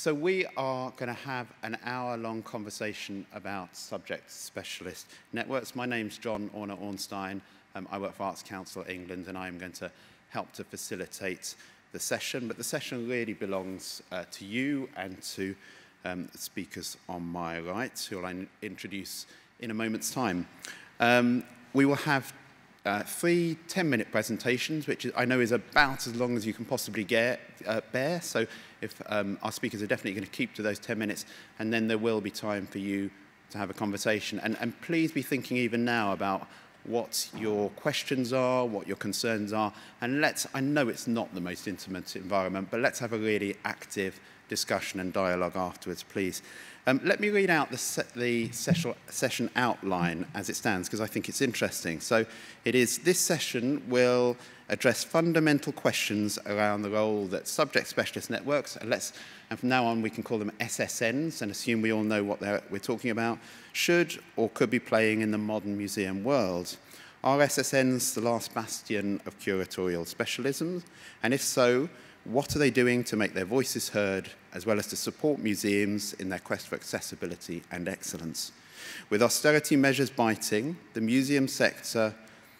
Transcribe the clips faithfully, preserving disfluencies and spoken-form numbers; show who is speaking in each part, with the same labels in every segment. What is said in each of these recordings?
Speaker 1: so we are going to have an hour-long conversation about subject specialist networks. My name's John Orna-Ornstein. Um, I work for Arts Council England, and I'm going to help to facilitate the session. But the session really belongs uh, to you and to um, the speakers on my right, who I'll introduce in a moment's time. Um, we will have uh, three ten-minute presentations, which is, I know is about as long as you can possibly get, uh, bear. So if um, our speakers are definitely going to keep to those ten minutes, and then there will be time for you to have a conversation. And, and please be thinking even now about what your questions are, what your concerns are, and let's, I know it's not the most intimate environment, but let's have a really active discussion and dialogue afterwards, please. Um, let me read out the, se the session, session outline as it stands, because I think it's interesting. So it is, this session will address fundamental questions around the role that subject specialist networks, and, let's, and from now on we can call them S S Ns, and assume we all know what we're talking about, should or could be playing in the modern museum world. Are S S Ns the last bastion of curatorial specialism? And if so, what are they doing to make their voices heard, as well as to support museums in their quest for accessibility and excellence? With austerity measures biting, the museum sector...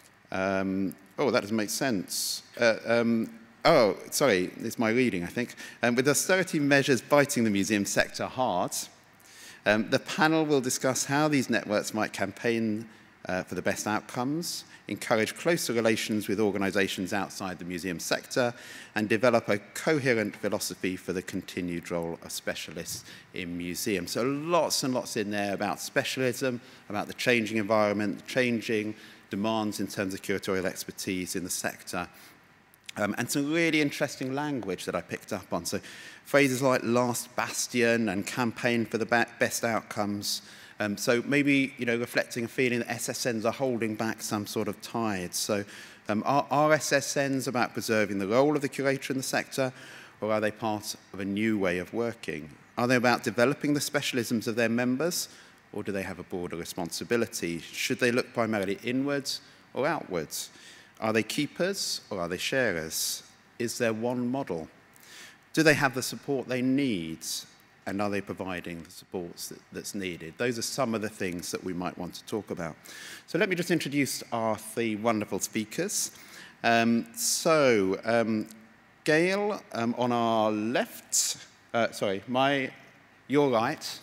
Speaker 1: Um, oh, that doesn't make sense. Uh, um, oh, sorry, it's my reading, I think. Um, with austerity measures biting the museum sector hard, um, the panel will discuss how these networks might campaign uh, for the best outcomes, encourage closer relations with organisations outside the museum sector, and develop a coherent philosophy for the continued role of specialists in museums. So lots and lots in there about specialism, about the changing environment, changing demands in terms of curatorial expertise in the sector, um, and some really interesting language that I picked up on. So phrases like last bastion and campaign for the best outcomes. Um, so maybe, you know, reflecting a feeling that S S Ns are holding back some sort of tide. So um, are, are S S Ns about preserving the role of the curator in the sector, or are they part of a new way of working? Are they about developing the specialisms of their members, or do they have a broader responsibility? Should they look primarily inwards or outwards? Are they keepers or are they sharers? Is there one model? Do they have the support they need? And are they providing the supports that, that's needed? Those are some of the things that we might want to talk about. So let me just introduce our three wonderful speakers. Um, so um, Gail um, on our left, uh, sorry, my, your right,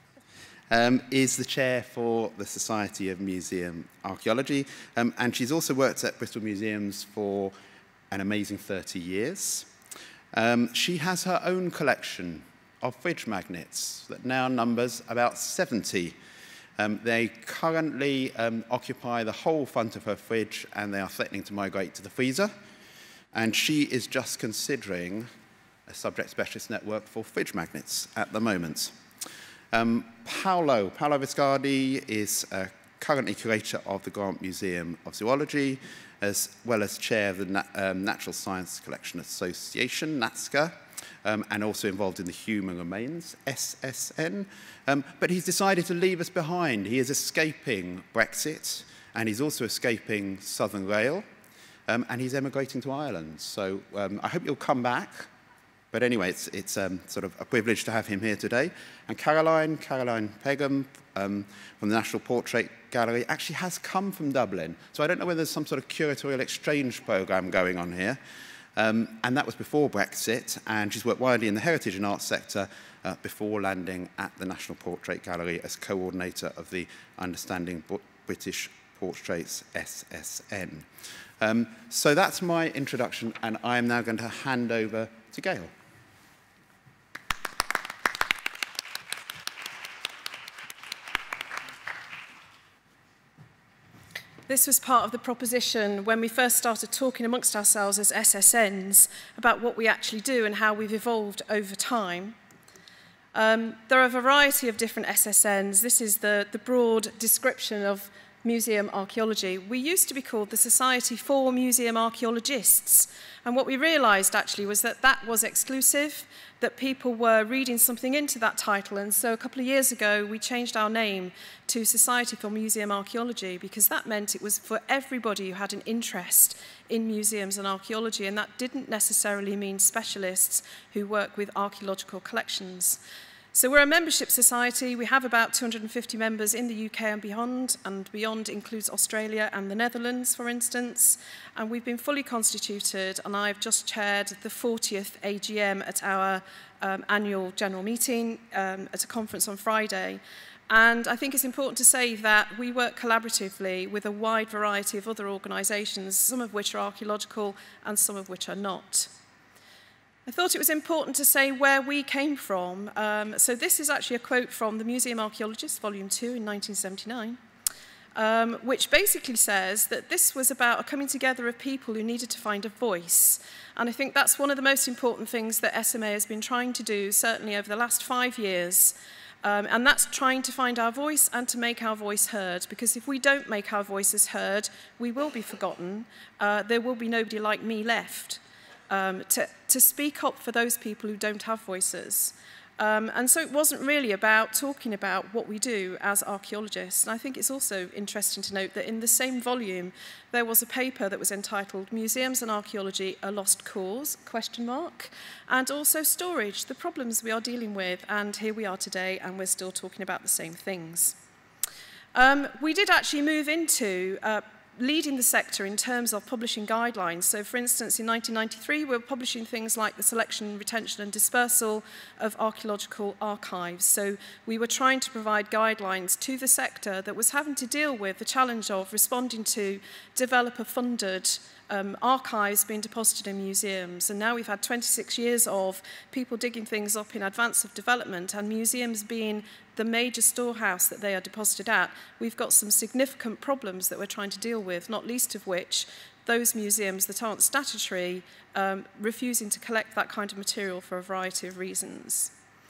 Speaker 1: um, is the chair for the Society of Museum Archaeology, um, and she's also worked at Bristol Museums for an amazing thirty years. Um, she has her own collection of fridge magnets that now numbers about seventy. Um, they currently um, occupy the whole front of her fridge, and they are threatening to migrate to the freezer. And she is just considering a subject specialist network for fridge magnets at the moment. Um, Paolo, Paolo Viscardi is uh, currently curator of the Grant Museum of Zoology, as well as chair of the Na um, Natural Science Collection Association, NATSCA, Um, and also involved in the Human Remains, S S N. Um, but he's decided to leave us behind. He is escaping Brexit, and he's also escaping Southern Rail, um, and he's emigrating to Ireland. So um, I hope you'll come back. But anyway, it's, it's um, sort of a privilege to have him here today. And Caroline, Caroline Pegum um, from the National Portrait Gallery actually has come from Dublin. So I don't know whether there's some sort of curatorial exchange programme going on here. Um, and that was before Brexit, and she's worked widely in the heritage and arts sector uh, before landing at the National Portrait Gallery as coordinator of the Understanding British Portraits S S N. Um, so that's my introduction, and I am now going to hand over to Gail.
Speaker 2: This was part of the proposition when we first started talking amongst ourselves as S S Ns about what we actually do and how we've evolved over time. Um, there are a variety of different S S Ns. This is the, the broad description of museum archaeology. We used to be called the Society for Museum Archaeologists, and what we realised actually was that that was exclusive, that people were reading something into that title, and so a couple of years ago we changed our name to Society for Museum Archaeology, because that meant it was for everybody who had an interest in museums and archaeology, and that didn't necessarily mean specialists who work with archaeological collections. So we're a membership society. We have about two hundred fifty members in the U K and beyond, and beyond includes Australia and the Netherlands, for instance. And we've been fully constituted, and I've just chaired the fortieth A G M at our um, annual general meeting um, at a conference on Friday. And I think it's important to say that we work collaboratively with a wide variety of other organisations, some of which are archaeological and some of which are not. I thought it was important to say where we came from. Um, so this is actually a quote from the Museum Archaeologist, Volume two in nineteen seventy-nine, um, which basically says that this was about a coming together of people who needed to find a voice. And I think that's one of the most important things that S M A has been trying to do, certainly over the last five years. Um, and that's trying to find our voice and to make our voice heard. Because if we don't make our voices heard, we will be forgotten. Uh, there will be nobody like me left. Um, to, to speak up for those people who don't have voices. Um, and so it wasn't really about talking about what we do as archaeologists. And I think it's also interesting to note that in the same volume, there was a paper that was entitled Museums and Archaeology, a Lost Cause, question mark, and also storage, the problems we are dealing with. And here we are today, and we're still talking about the same things. Um, we did actually move into uh, leading the sector in terms of publishing guidelines. So, for instance, in nineteen ninety-three, we were publishing things like the selection, retention and dispersal of archaeological archives. So we were trying to provide guidelines to the sector that was having to deal with the challenge of responding to developer-funded um, archives being deposited in museums. And now we've had twenty-six years of people digging things up in advance of development, and museums being the major storehouse that they are deposited at. We've got some significant problems that we're trying to deal with, not least of which those museums that aren't statutory um, refusing to collect that kind of material for a variety of reasons.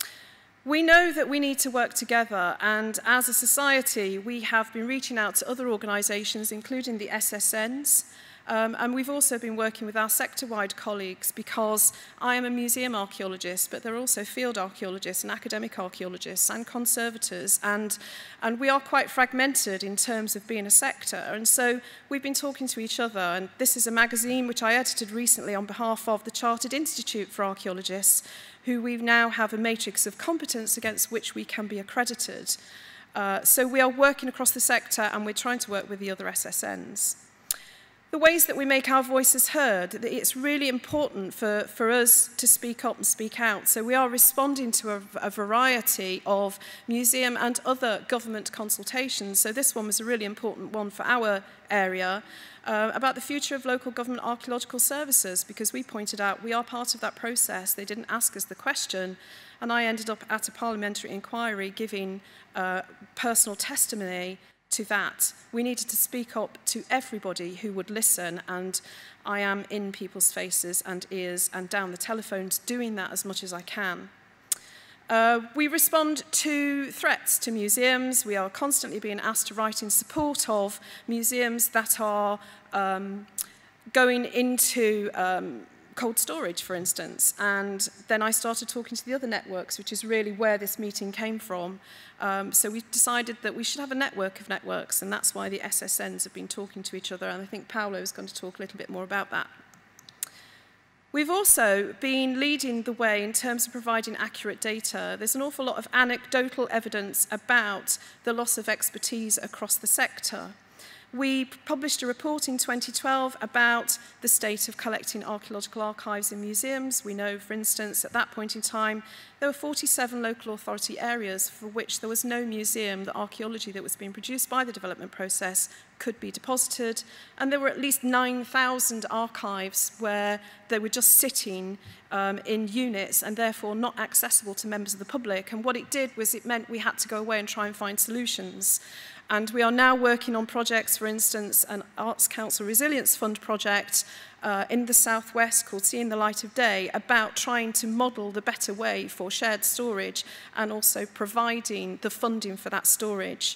Speaker 2: We know that we need to work together, and as a society we have been reaching out to other organisations, including the S S Ns. Um, and we've also been working with our sector-wide colleagues, because I am a museum archaeologist, but there are also field archaeologists and academic archaeologists and conservators, and, and we are quite fragmented in terms of being a sector. And so we've been talking to each other, and this is a magazine which I edited recently on behalf of the Chartered Institute for Archaeologists, who we now have a matrix of competence against which we can be accredited. Uh, so we are working across the sector, and we're trying to work with the other S S Ns. The ways that we make our voices heard, it's really important for, for us to speak up and speak out. So we are responding to a, a variety of museum and other government consultations. So this one was a really important one for our area, uh, about the future of local government archaeological services, because we pointed out we are part of that process. They didn't ask us the question, and I ended up at a parliamentary inquiry giving uh, personal testimony to that. We needed to speak up to everybody who would listen, and I am in people's faces and ears and down the telephones doing that as much as I can. Uh, we respond to threats to museums. We are constantly being asked to write in support of museums that are um, going into um, cold storage, for instance. And then I started talking to the other networks, which is really where this meeting came from. Um, so we decided that we should have a network of networks, and that's why the S S Ns have been talking to each other, and I think Paolo is going to talk a little bit more about that. We've also been leading the way in terms of providing accurate data. There's an awful lot of anecdotal evidence about the loss of expertise across the sector. We published a report in twenty twelve about the state of collecting archaeological archives in museums. We know, for instance, at that point in time, there were forty-seven local authority areas for which there was no museum that archaeology that was being produced by the development process could be deposited. And there were at least nine thousand archives where they were just sitting um, in units and therefore not accessible to members of the public. And what it did was it meant we had to go away and try and find solutions. And we are now working on projects, for instance, an Arts Council Resilience Fund project uh, in the southwest called Seeing the Light of Day, about trying to model the better way for shared storage and also providing the funding for that storage.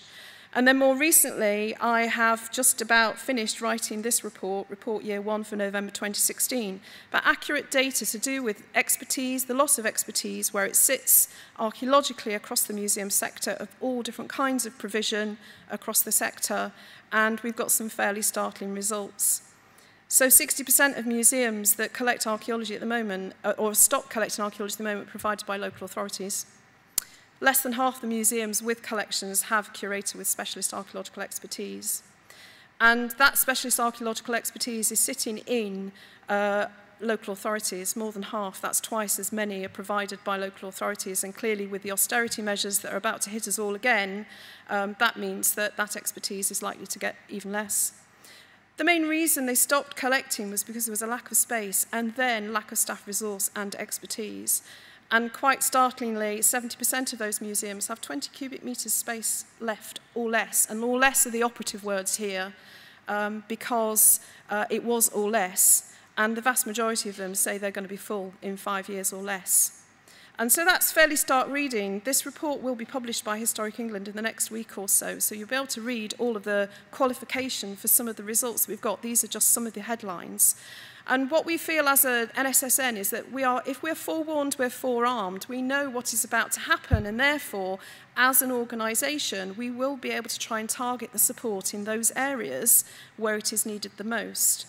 Speaker 2: And then more recently, I have just about finished writing this report, report year one for November twenty sixteen, about accurate data to do with expertise, the loss of expertise, where it sits archaeologically across the museum sector of all different kinds of provision across the sector, and we've got some fairly startling results. So sixty percent of museums that collect archaeology at the moment, or stop collecting archaeology at the moment, are provided by local authorities. Less than half the museums with collections have a curator with specialist archaeological expertise. And that specialist archaeological expertise is sitting in uh, local authorities, more than half. That's twice as many are provided by local authorities. And clearly with the austerity measures that are about to hit us all again, um, that means that that expertise is likely to get even less. The main reason they stopped collecting was because there was a lack of space and then lack of staff resource and expertise. And quite startlingly, seventy percent of those museums have twenty cubic metres space left or less. And or less are the operative words here um, because uh, it was or less. And the vast majority of them say they're going to be full in five years or less. And so that's fairly stark reading. This report will be published by Historic England in the next week or so. So you'll be able to read all of the qualification for some of the results we've got. These are just some of the headlines. And what we feel as an N S S N is that we are, if we're forewarned, we're forearmed. We know what is about to happen, and therefore, as an organisation, we will be able to try and target the support in those areas where it is needed the most.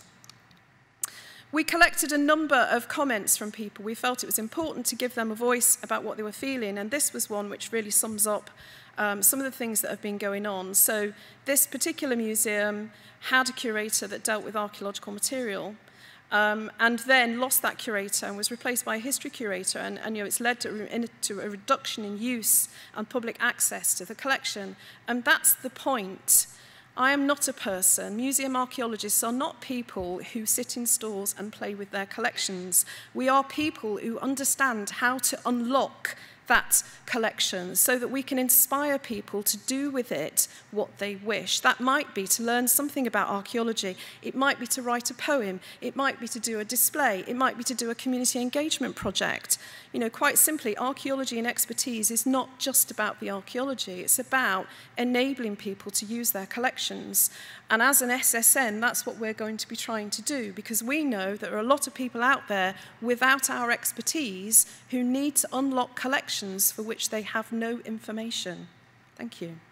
Speaker 2: We collected a number of comments from people. We felt it was important to give them a voice about what they were feeling, and this was one which really sums up um, some of the things that have been going on. So this particular museum had a curator that dealt with archaeological material, Um, and then lost that curator and was replaced by a history curator, and, and you know, it's led to, in, to a reduction in use and public access to the collection. And that's the point. I am not a person. Museum archaeologists are not people who sit in stores and play with their collections. We are people who understand how to unlock that collection so that we can inspire people to do with it what they wish. That might be to learn something about archaeology. It might be to write a poem. It might be to do a display. It might be to do a community engagement project. You know, quite simply, archaeology and expertise is not just about the archaeology. It's about enabling people to use their collections. And as an S S N, that's what we're going to be trying to do, because we know there are a lot of people out there without our expertise who need to unlock collections for which they have no information. Thank you.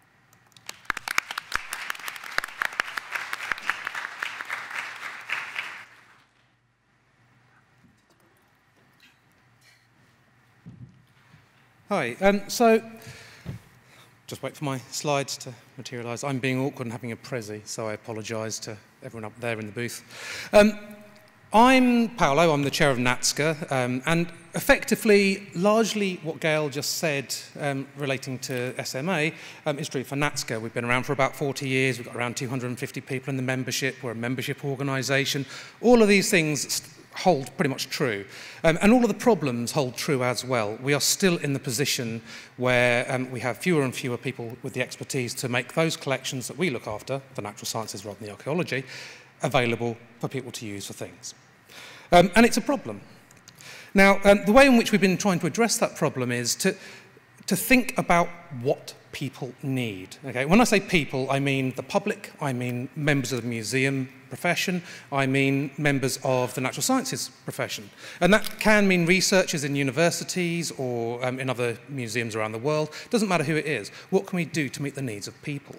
Speaker 3: Hi. Um, so, just wait for my slides to materialise. I'm being awkward and having a prezi, so I apologise to everyone up there in the booth. Um, I'm Paolo, I'm the chair of NATSCA, um, and effectively, largely what Gail just said um, relating to S M A um, is true for NATSCA. We've been around for about forty years, we've got around two hundred fifty people in the membership, we're a membership organisation. All of these things hold pretty much true. Um, and all of the problems hold true as well. We are still in the position where um, we have fewer and fewer people with the expertise to make those collections that we look after, the natural sciences rather than the archaeology, available for people to use for things. Um, and it's a problem. Now, um, the way in which we've been trying to address that problem is to, to think about what people need. Okay? When I say people, I mean the public, I mean members of the museum profession, I mean members of the natural sciences profession. And that can mean researchers in universities or um, in other museums around the world. Doesn't matter who it is. What can we do to meet the needs of people?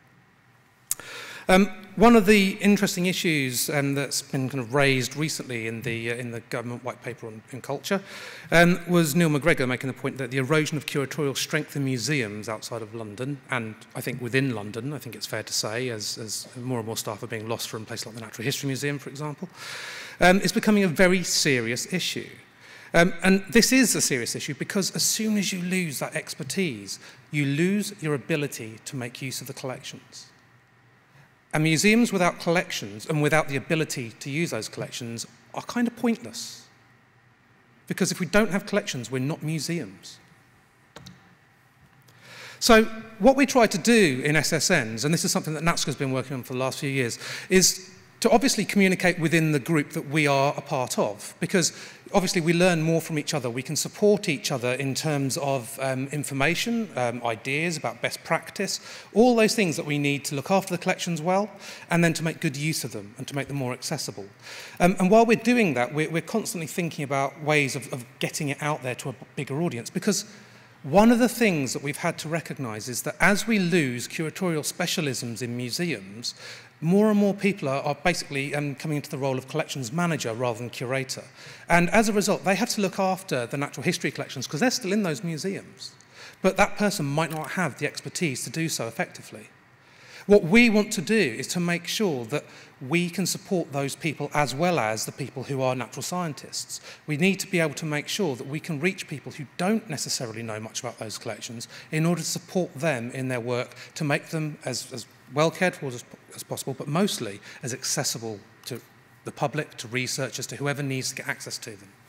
Speaker 3: Um, one of the interesting issues um, that's been kind of raised recently in the, uh, in the government white paper on in culture um, was Neil McGregor making the point that the erosion of curatorial strength in museums outside of London, and I think within London, I think it's fair to say, as, as more and more staff are being lost from places like the Natural History Museum, for example, um, is becoming a very serious issue. Um, and this is a serious issue because as soon as you lose that expertise, you lose your ability to make use of the collections. And museums without collections and without the ability to use those collections are kind of pointless. Because if we don't have collections, we're not museums. So what we try to do in S S Ns, and this is something that NATSCA has been working on for the last few years, is to obviously communicate within the group that we are a part of, because obviously we learn more from each other. We can support each other in terms of um, information, um, ideas about best practice, all those things that we need to look after the collections well, and then to make good use of them and to make them more accessible. Um, and while we're doing that, we're, we're constantly thinking about ways of, of getting it out there to a bigger audience, because one of the things that we've had to recognise is that as we lose curatorial specialisms in museums, more and more people are, are basically um, coming into the role of collections manager rather than curator. And as a result, they have to look after the natural history collections because they're still in those museums. But that person might not have the expertise to do so effectively. What we want to do is to make sure that we can support those people as well as the people who are natural scientists. We need to be able to make sure that we can reach people who don't necessarily know much about those collections in order to support them in their work to make them as, as well cared for as, as possible, but mostly as accessible to the public, to researchers, to whoever needs to get access to them.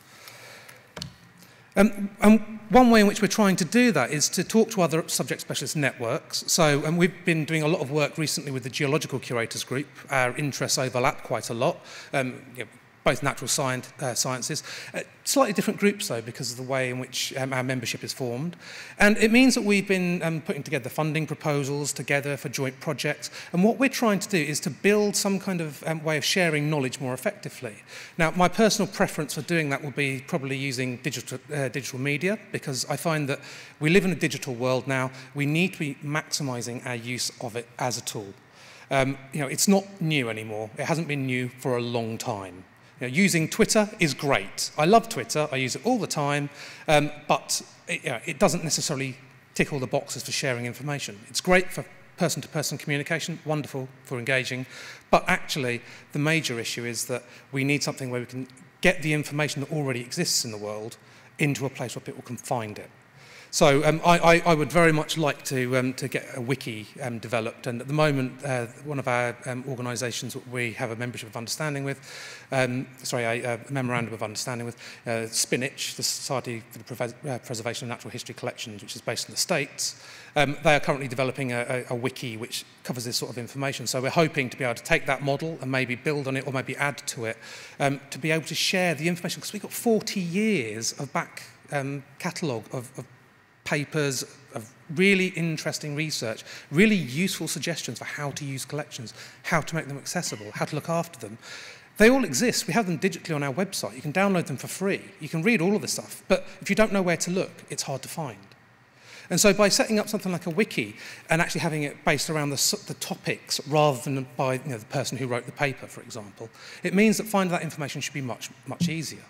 Speaker 3: Um, and one way in which we're trying to do that is to talk to other subject specialist networks. So um, we've been doing a lot of work recently with the Geological Curators Group. Our interests overlap quite a lot, um, you know, both natural science, uh, sciences. Uh, slightly different groups, though, because of the way in which um, our membership is formed. And it means that we've been um, putting together funding proposals together for joint projects. And what we're trying to do is to build some kind of um, way of sharing knowledge more effectively. Now, my personal preference for doing that will be probably using digital, uh, digital media, because I find that we live in a digital world now. We need to be maximising our use of it as a tool. Um, you know, it's not new anymore. It hasn't been new for a long time. You know, using Twitter is great. I love Twitter. I use it all the time, um, but it, you know, it doesn't necessarily tick all the boxes for sharing information. It's great for person-to-person communication, wonderful for engaging, but actually the major issue is that we need something where we can get the information that already exists in the world into a place where people can find it. So um, I, I, I would very much like to, um, to get a wiki um, developed, and at the moment uh, one of our um, organisations that we have a membership of understanding with, um, sorry, a, a memorandum of understanding with, uh, Spinach, the Society for the Pre uh, Preservation of Natural History Collections, which is based in the States. Um, they are currently developing a, a, a wiki which covers this sort of information. So we're hoping to be able to take that model and maybe build on it or maybe add to it um, to be able to share the information, because we've got forty years of back um, catalogue of, of papers, of really interesting research, really useful suggestions for how to use collections, how to make them accessible, how to look after them. They all exist. We have them digitally on our website. You can download them for free. You can read all of this stuff. But if you don't know where to look, it's hard to find. And so by setting up something like a wiki and actually having it based around the, the topics rather than by you know, the person who wrote the paper, for example, it means that finding that information should be much, much easier.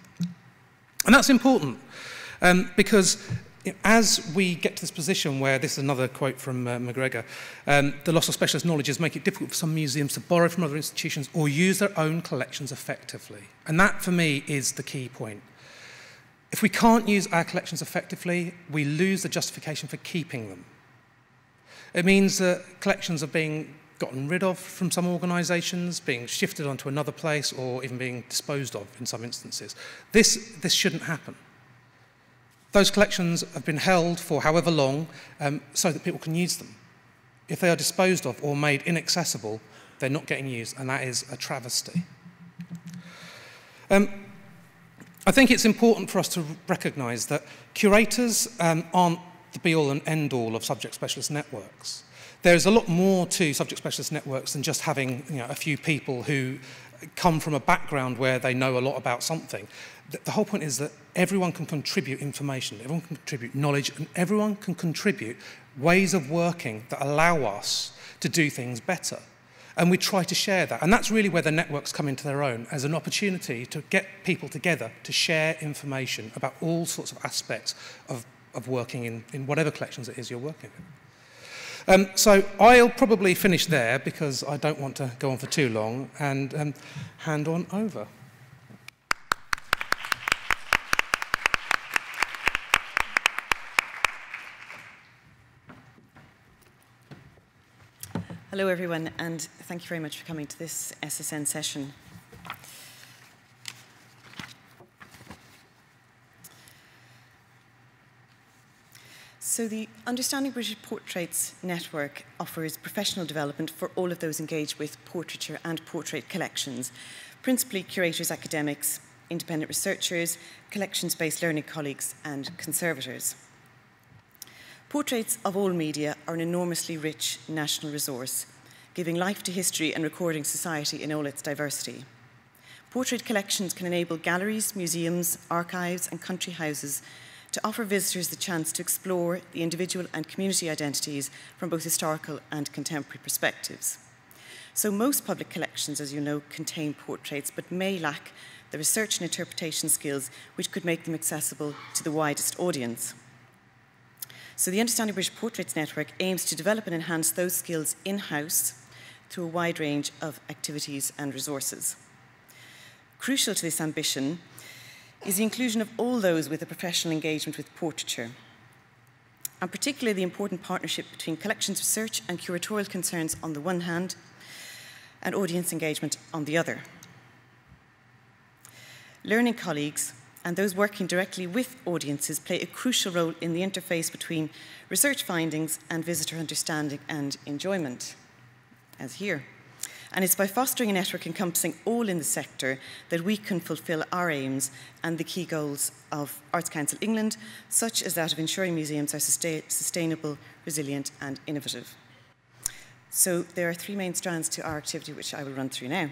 Speaker 3: And that's important um, because as we get to this position where, this is another quote from uh, McGregor, um, the loss of specialist knowledge make it difficult for some museums to borrow from other institutions or use their own collections effectively. And that, for me, is the key point. If we can't use our collections effectively, we lose the justification for keeping them. It means that collections are being gotten rid of from some organisations, being shifted onto another place, or even being disposed of in some instances. This, this shouldn't happen. Those collections have been held for however long um, so that people can use them. If they are disposed of or made inaccessible, they're not getting used, and that is a travesty. Um, I think it's important for us to recognise that curators um, aren't the be-all and end-all of subject specialist networks. There's a lot more to subject specialist networks than just having you know, a few people who come from a background where they know a lot about something. The whole point is that everyone can contribute information, everyone can contribute knowledge, and everyone can contribute ways of working that allow us to do things better. And we try to share that. And that's really where the networks come into their own, as an opportunity to get people together to share information about all sorts of aspects of, of working in, in whatever collections it is you're working in. Um, so I'll probably finish there because I don't want to go on for too long, and um, hand on over.
Speaker 4: Hello everyone, and thank you very much for coming to this S S N session. So the Understanding British Portraits Network offers professional development for all of those engaged with portraiture and portrait collections, principally curators, academics, independent researchers, collections-based learning colleagues, and conservators. Portraits of all media are an enormously rich national resource, giving life to history and recording society in all its diversity. Portrait collections can enable galleries, museums, archives, and country houses to offer visitors the chance to explore the individual and community identities from both historical and contemporary perspectives. So most public collections, as you know, contain portraits, but may lack the research and interpretation skills which could make them accessible to the widest audience. So the Understanding British Portraits Network aims to develop and enhance those skills in-house through a wide range of activities and resources. Crucial to this ambition is the inclusion of all those with a professional engagement with portraiture, and particularly the important partnership between collections research and curatorial concerns on the one hand, and audience engagement on the other. Learning colleagues and those working directly with audiences play a crucial role in the interface between research findings and visitor understanding and enjoyment, as here. And it's by fostering a network encompassing all in the sector that we can fulfil our aims and the key goals of Arts Council England, such as that of ensuring museums are sustain sustainable, resilient, and innovative. So there are three main strands to our activity, which I will run through now.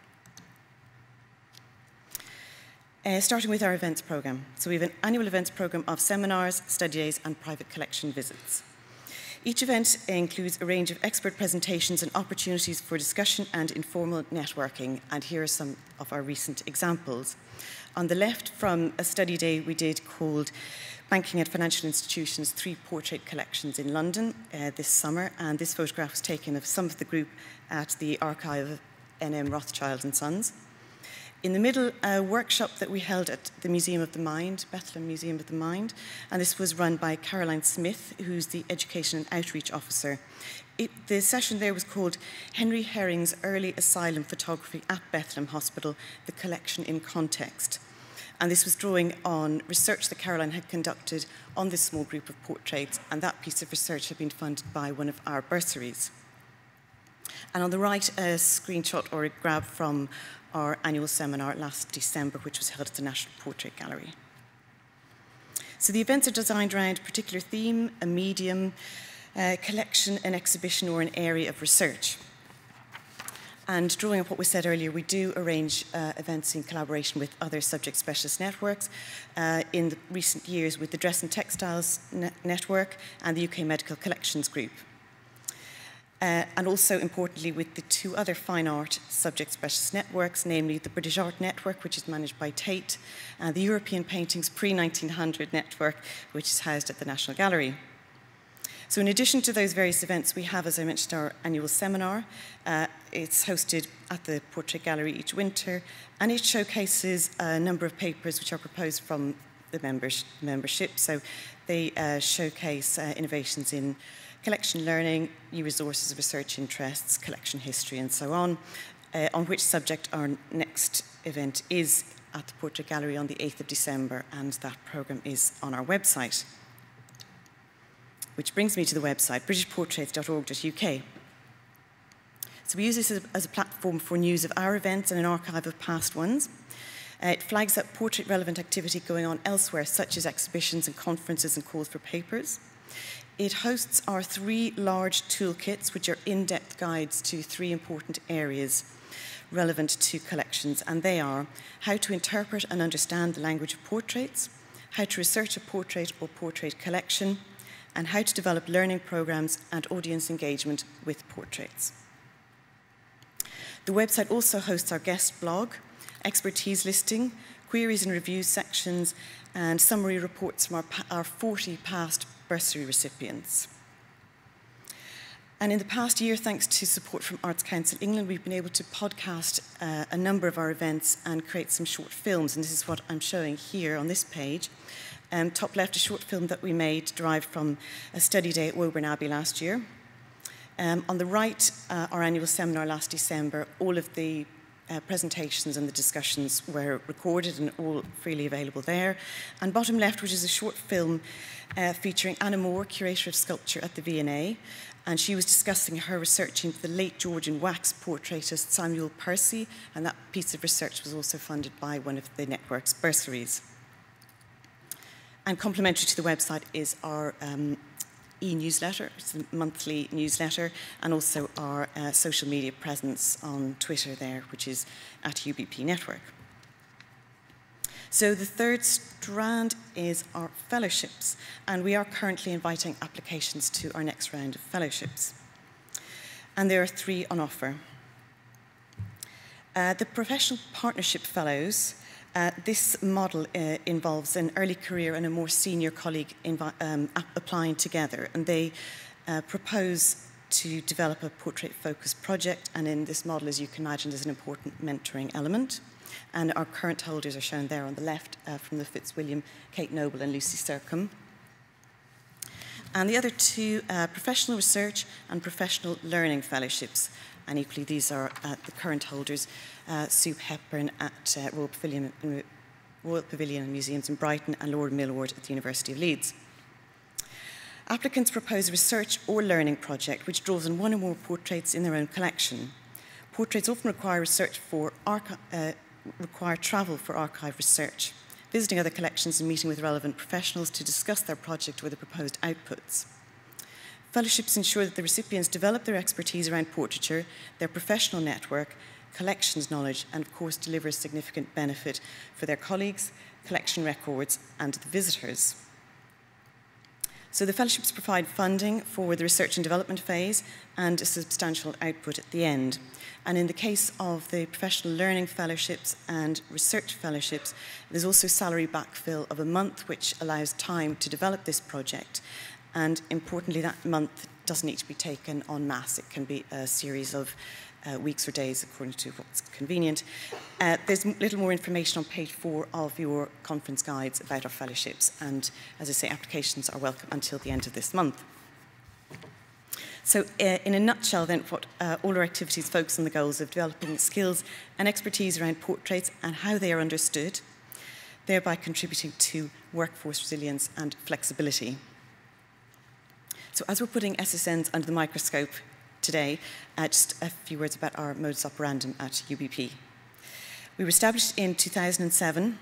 Speaker 4: Uh, starting with our events programme. So we have an annual events programme of seminars, study days, and private collection visits. Each event includes a range of expert presentations and opportunities for discussion and informal networking, and here are some of our recent examples. On the left, from a study day we did called Banking at Financial Institutions, Three Portrait Collections in London uh, this summer, and this photograph was taken of some of the group at the archive of N M Rothschild and Sons. In the middle, a workshop that we held at the Museum of the Mind, Bethlehem Museum of the Mind, and this was run by Caroline Smith, who's the Education and Outreach Officer. It, the session there was called Henry Herring's Early Asylum Photography at Bethlehem Hospital, the Collection in Context. And this was drawing on research that Caroline had conducted on this small group of portraits, and that piece of research had been funded by one of our bursaries. And on the right, a screenshot or a grab from our annual seminar last December, which was held at the National Portrait Gallery. So the events are designed around a particular theme, a medium, a collection, an exhibition, or an area of research. And drawing on what was said earlier, we do arrange uh, events in collaboration with other subject specialist networks. Uh, in the recent years with the Dress and Textiles ne Network and the U K Medical Collections Group. Uh, and also, importantly, with the two other fine art subject specialist networks, namely the British Art Network, which is managed by Tate, and the European Paintings pre nineteen hundred Network, which is housed at the National Gallery. So in addition to those various events, we have, as I mentioned, our annual seminar. Uh, it's hosted at the Portrait Gallery each winter, and it showcases a number of papers which are proposed from the members membership. So they uh, showcase uh, innovations in collection learning, new resources, research interests, collection history, and so on, uh, on which subject our next event is at the Portrait Gallery on the eighth of December, and that programme is on our website. Which brings me to the website, british portraits dot org dot U K. So we use this as a, as a platform for news of our events and an archive of past ones. Uh, it flags up portrait-relevant activity going on elsewhere, such as exhibitions and conferences and calls for papers. It hosts our three large toolkits, which are in-depth guides to three important areas relevant to collections, and they are how to interpret and understand the language of portraits, how to research a portrait or portrait collection, and how to develop learning programs and audience engagement with portraits. The website also hosts our guest blog, expertise listing, queries and reviews sections, and summary reports from our, our forty past bursary recipients. And in the past year, thanks to support from Arts Council England, we've been able to podcast uh, a number of our events and create some short films, and this is what I'm showing here on this page. Um, top left, a short film that we made derived from a study day at Woburn Abbey last year. Um, on the right, uh, our annual seminar last December, all of the uh, presentations and the discussions were recorded and all freely available there. And bottom left, which is a short film uh, featuring Anna Moore, Curator of Sculpture at the V N A, and she was discussing her research into the late Georgian wax portraitist Samuel Percy, and that piece of research was also funded by one of the network's bursaries. And complementary to the website is our um, e-newsletter, it's a monthly newsletter, and also our uh, social media presence on Twitter there, which is at U B P Network. So the third strand is our fellowships, and we are currently inviting applications to our next round of fellowships. And there are three on offer. Uh, the Professional Partnership Fellows, uh, this model uh, involves an early career and a more senior colleague um, applying together, and they uh, propose to develop a portrait-focused project, and in this model, as you can imagine, there's an important mentoring element. And our current holders are shown there on the left uh, from the Fitzwilliam, Kate Noble and Lucy Sercombe. And the other two, uh, professional research and professional learning fellowships. And equally, these are uh, the current holders, uh, Sue Hepburn at uh, Royal Pavilion, Royal Pavilion and Museums in Brighton and Lord Millward at the University of Leeds. Applicants propose a research or learning project which draws on one or more portraits in their own collection. Portraits often require research for archi uh, require travel for archive research, visiting other collections and meeting with relevant professionals to discuss their project or the proposed outputs. Fellowships ensure that the recipients develop their expertise around portraiture, their professional network, collections knowledge, and of course deliver a significant benefit for their colleagues, collection records, and the visitors. So the fellowships provide funding for the research and development phase and a substantial output at the end. And in the case of the professional learning fellowships and research fellowships, there's also salary backfill of a month, which allows time to develop this project. And importantly, that month doesn't need to be taken en masse. It can be a series of uh, weeks or days according to what's convenient. Uh, there's a little more information on page four of your conference guides about our fellowships. And as I say, applications are welcome until the end of this month. So uh, in a nutshell then, what, uh, all our activities focus on the goals of developing skills and expertise around portraits and how they are understood, thereby contributing to workforce resilience and flexibility. So as we're putting S S Ns under the microscope today, uh, just a few words about our modus operandum at U B P. We were established in two thousand seven,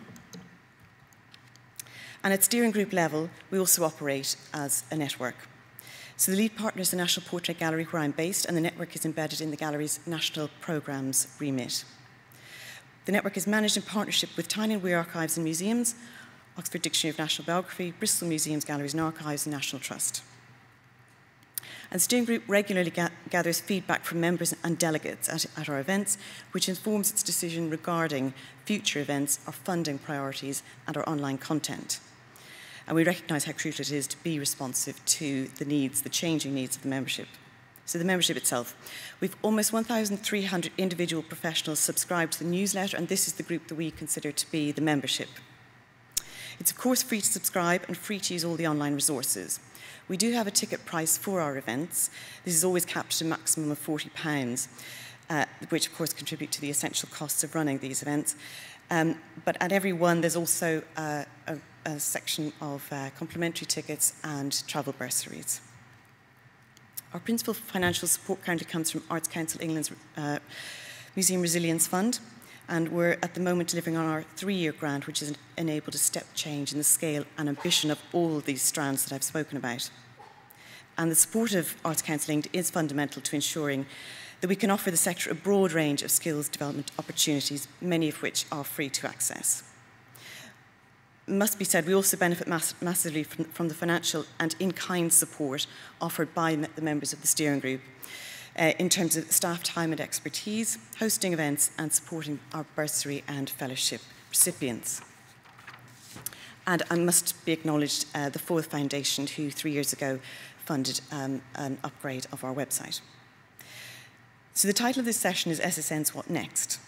Speaker 4: and at steering group level, we also operate as a network. So the lead partner is the National Portrait Gallery, where I'm based, and the network is embedded in the gallery's national programmes remit. The network is managed in partnership with Tyne and Weir Archives and Museums, Oxford Dictionary of National Biography, Bristol Museums, Galleries and Archives, and National Trust. And the steering group regularly ga gathers feedback from members and delegates at, at our events, which informs its decision regarding future events, our funding priorities, and our online content. And we recognise how crucial it is to be responsive to the needs, the changing needs of the membership. So the membership itself. We've almost one thousand three hundred individual professionals subscribed to the newsletter, and this is the group that we consider to be the membership. It's of course free to subscribe and free to use all the online resources. We do have a ticket price for our events. This is always capped at a maximum of forty pounds, uh, which of course contribute to the essential costs of running these events. Um, but at every one, there's also uh, a, a section of uh, complimentary tickets and travel bursaries. Our principal financial support currently comes from Arts Council England's uh, Museum Resilience Fund, and we're at the moment delivering on our three-year grant, which has enabled a step change in the scale and ambition of all of these strands that I've spoken about. And the support of Arts Council England is fundamental to ensuring that we can offer the sector a broad range of skills development opportunities, many of which are free to access. It must be said, we also benefit mass massively from, from the financial and in-kind support offered by the members of the steering group uh, in terms of staff time and expertise, hosting events, and supporting our bursary and fellowship recipients. And I must be acknowledged uh, the Forth Foundation, who three years ago funded um, an upgrade of our website. So the title of this session is S S Ns, What Next?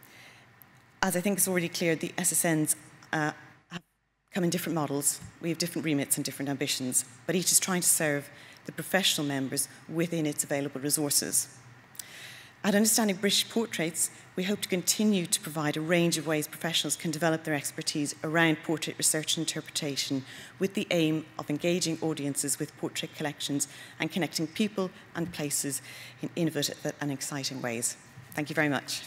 Speaker 4: As I think is already clear, the S S Ns uh, have come in different models. We have different remits and different ambitions, but each is trying to serve the professional members within its available resources. At Understanding British Portraits, we hope to continue to provide a range of ways professionals can develop their expertise around portrait research and interpretation, with the aim of engaging audiences with portrait collections and connecting people and places in innovative and exciting ways. Thank you very much.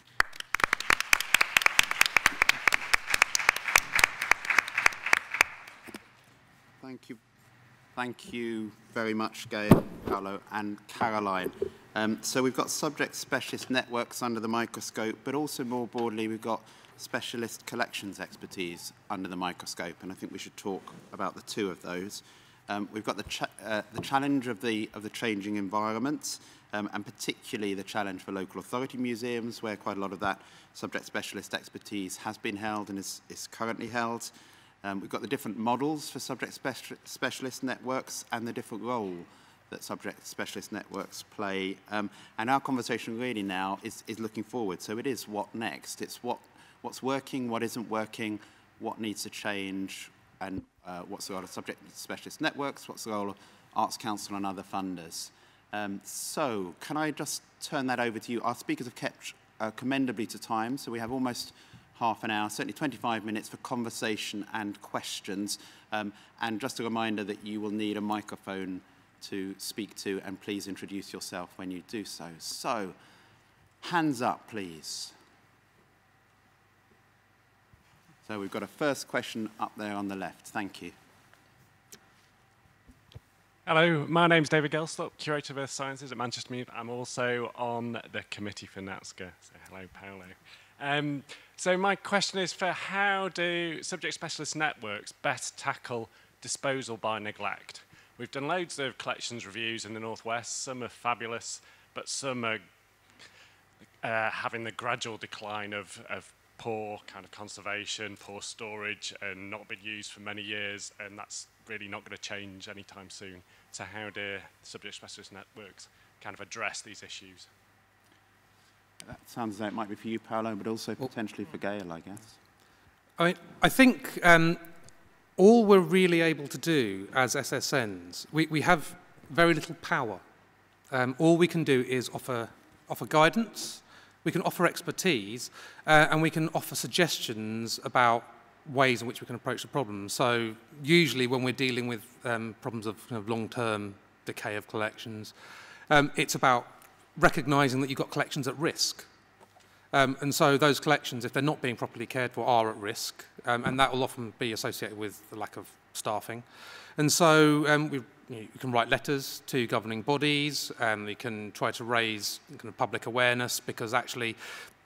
Speaker 1: Thank you. Thank you very much, Gail, Paolo, and Caroline. Um, so we've got subject specialist networks under the microscope, but also more broadly, we've got specialist collections expertise under the microscope, and I think we should talk about the two of those. Um, we've got the, cha uh, the challenge of the, of the changing environment, um, and particularly the challenge for local authority museums, where quite a lot of that subject specialist expertise has been held and is, is currently held. Um, we've got the different models for subject speci specialist networks and the different role that subject specialist networks play. Um, and our conversation really now is, is looking forward. So it is what next? It's what, what's working, what isn't working, what needs to change, and uh, what's the role of subject specialist networks, what's the role of Arts Council and other funders. Um, so can I just turn that over to you? Our speakers have kept uh, commendably to time, so we have almost half an hour, certainly twenty-five minutes for conversation and questions. Um, and just a reminder that you will need a microphone to speak to, and please introduce yourself when you do so. So, hands up, please. So we've got a first question up there on the left. Thank you.
Speaker 5: Hello, my name's David Gelstop, Curator of Earth Sciences at Manchester Muse. I'm also on the committee for NATSCA. So hello, Paolo. Um, so my question is for how do subject specialist networks best tackle disposal by neglect? We've done loads of collections reviews in the Northwest. Some are fabulous, but some are uh, having the gradual decline of, of poor kind of conservation, poor storage, and not been used for many years, and that's really not going to change anytime soon. So how do subject specialist networks kind of address these issues?
Speaker 1: That sounds like it might be for you, Paolo, but also potentially for Gail, I guess.
Speaker 3: I, I think um, all we're really able to do as S S Ns, we, we have very little power. Um, all we can do is offer, offer guidance, we can offer expertise, uh, and we can offer suggestions about ways in which we can approach the problem. So usually when we're dealing with um, problems of, kind of long-term decay of collections, um, it's about recognising that you've got collections at risk. Um, and so those collections, if they're not being properly cared for, are at risk, um, and that will often be associated with the lack of staffing. And so um, we, you know, you can write letters to governing bodies, and we can try to raise kind of public awareness, because actually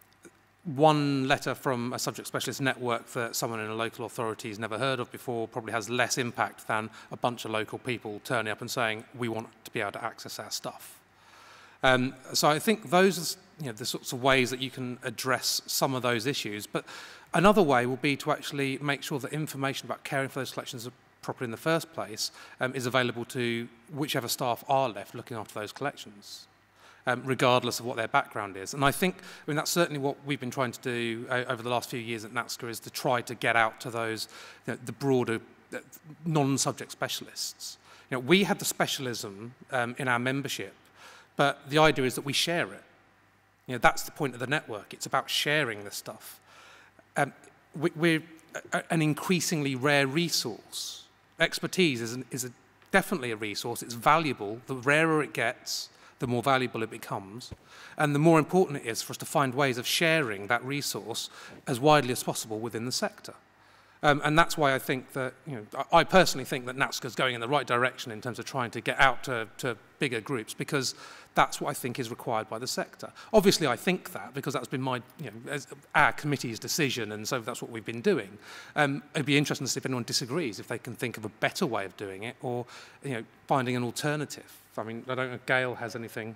Speaker 3: one letter from a subject specialist network that someone in a local authority has never heard of before probably has less impact than a bunch of local people turning up and saying, we want to be able to access our stuff. Um, so I think those are, you know, the sorts of ways that you can address some of those issues. But another way will be to actually make sure that information about caring for those collections properly in the first place um, is available to whichever staff are left looking after those collections, um, regardless of what their background is. And I think, I mean, that's certainly what we've been trying to do uh, over the last few years at NATSCA, is to try to get out to those, you know, the broader uh, non-subject specialists. You know, we have the specialism um, in our membership, but the idea is that we share it. You know, that's the point of the network. It's about sharing this stuff. Um, we, we're a, an increasingly rare resource. Expertise is, an, is a, definitely a resource. It's valuable. The rarer it gets, the more valuable it becomes. And the more important it is for us to find ways of sharing that resource as widely as possible within the sector. Um, and that's why I think that, you know, I personally think that NATSCA is going in the right direction in terms of trying to get out to, to bigger groups, because that's what I think is required by the sector. Obviously, I think that because that's been my, you know, as our committee's decision, and so that's what we've been doing. Um, it'd be interesting to see if anyone disagrees, if they can think of a better way of doing it, or, you know, finding an alternative. I mean, I don't know if Gail has anything.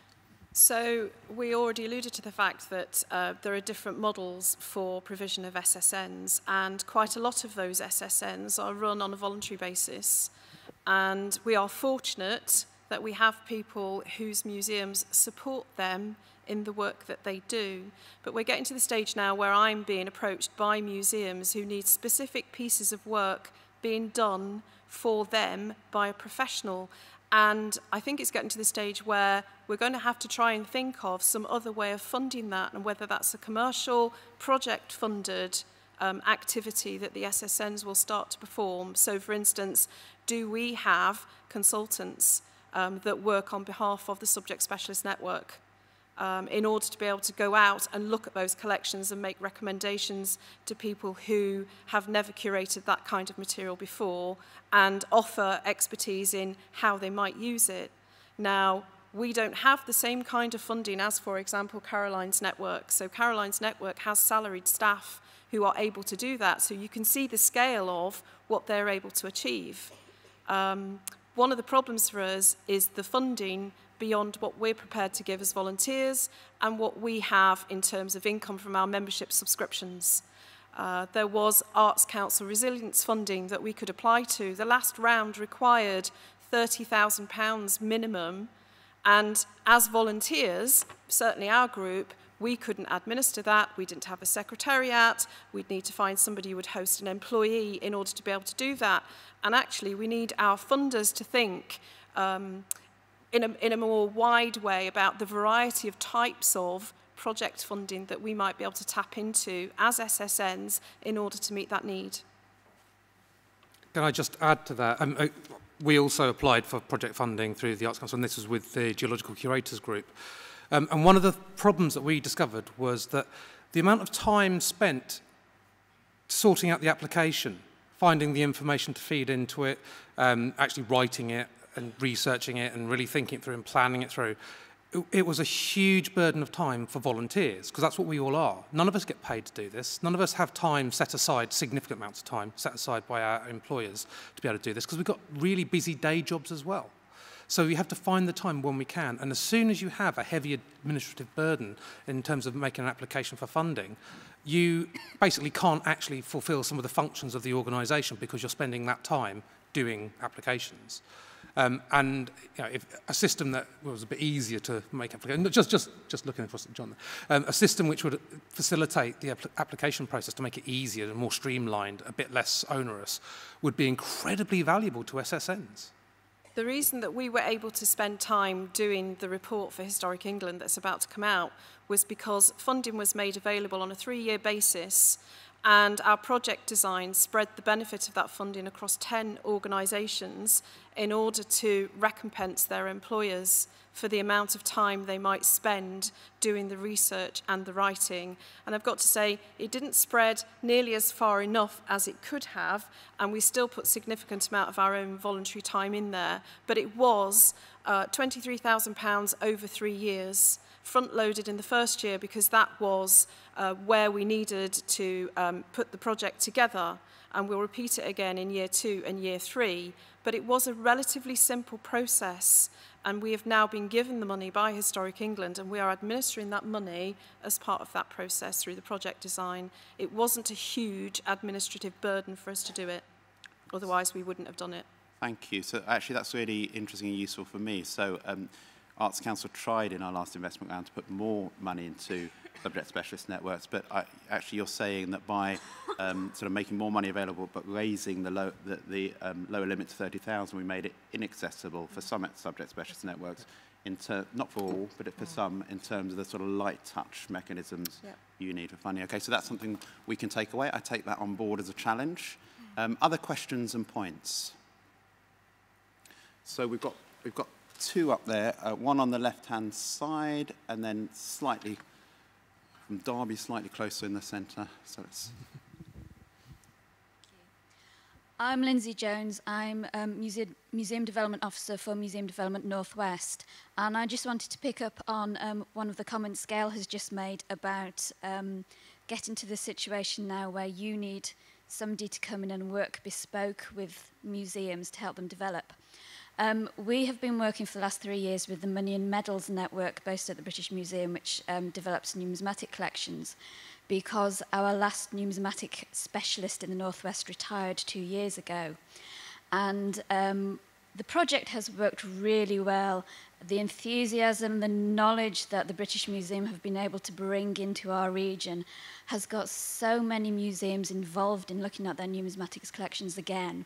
Speaker 2: So we already alluded to the fact that uh, there are different models for provision of S S Ns, and quite a lot of those S S Ns are run on a voluntary basis. And we are fortunate that we have people whose museums support them in the work that they do. But we're getting to the stage now where I'm being approached by museums who need specific pieces of work being done for them by a professional. And I think it's getting to the stage where we're going to have to try and think of some other way of funding that, and whether that's a commercial, project-funded um, activity that the S S Ns will start to perform. So, for instance, do we have consultants um, that work on behalf of the Subject Specialist Network um, in order to be able to go out and look at those collections and make recommendations to people who have never curated that kind of material before, and offer expertise in how they might use it. Now, we don't have the same kind of funding as, for example, Caroline's network. So Caroline's network has salaried staff who are able to do that. So you can see the scale of what they're able to achieve. Um, one of the problems for us is the funding beyond what we're prepared to give as volunteers and what we have in terms of income from our membership subscriptions. Uh, there was Arts Council resilience funding that we could apply to. The last round required thirty thousand pounds minimum, and as volunteers, certainly our group, we couldn't administer that. We didn't have a secretariat. We'd need to find somebody who would host an employee in order to be able to do that. And actually, we need our funders to think um, in, a, in a more wide way about the variety of types of project funding that we might be able to tap into as S S Ns in order to meet that need.
Speaker 3: Can I just add to that? Um, uh, we also applied for project funding through the Arts Council, and this was with the Geological Curators group. Um, and one of the problems that we discovered was that the amount of time spent sorting out the application, finding the information to feed into it, um, actually writing it and researching it and really thinking it through and planning it through, it, it was a huge burden of time for volunteers, because that's what we all are. None of us get paid to do this. None of us have time set aside, significant amounts of time set aside by our employers to be able to do this, because we've got really busy day jobs as well. So you have to find the time when we can. And as soon as you have a heavy administrative burden in terms of making an application for funding, you basically can't actually fulfill some of the functions of the organisation because you're spending that time doing applications. Um, and you know, if a system that was a bit easier to make applications, just, just, just looking across at John, um, a system which would facilitate the apl application process to make it easier and more streamlined, a bit less onerous, would be incredibly valuable to S S Ns.
Speaker 2: The reason that we were able to spend time doing the report for Historic England that's about to come out was because funding was made available on a three-year basis, and our project design spread the benefit of that funding across ten organisations in order to recompense their employers for the amount of time they might spend doing the research and the writing. And I've got to say, it didn't spread nearly as far enough as it could have, and we still put significant amount of our own voluntary time in there. But it was uh, twenty-three thousand pounds over three years, front-loaded in the first year because that was uh, where we needed to um, put the project together, and we'll repeat it again in year two and year three. But it was a relatively simple process, and we have now been given the money by Historic England, and we are administering that money as part of that process through the project design. It wasn't a huge administrative burden for us to do it. Otherwise, we wouldn't have done it.
Speaker 1: Thank you. So actually, that's really interesting and useful for me. So um, Arts Council tried in our last investment round to put more money into subject specialist networks, but I, actually you're saying that by um, sort of making more money available but raising the, low, the, the um, lower limit to thirty thousand, we made it inaccessible for some subject specialist networks, in not for all, but for some, in terms of the sort of light touch mechanisms yep. you need for funding. Okay, so that's something we can take away. I take that on board as a challenge. Um, other questions and points? So we've got, we've got two up there, uh, one on the left-hand side, and then slightly, from Derby, slightly closer in the centre. So it's...
Speaker 6: I'm Lindsay Jones. I'm um, Museum, Museum Development Officer for Museum Development Northwest. And I just wanted to pick up on um, one of the comments Gail has just made about um, getting to the situation now where you need somebody to come in and work bespoke with museums to help them develop. Um, we have been working for the last three years with the Money and Medals Network based at the British Museum, which um, develops numismatic collections, because our last numismatic specialist in the Northwest retired two years ago. And um, the project has worked really well. The enthusiasm, the knowledge that the British Museum have been able to bring into our region has got so many museums involved in looking at their numismatics collections again,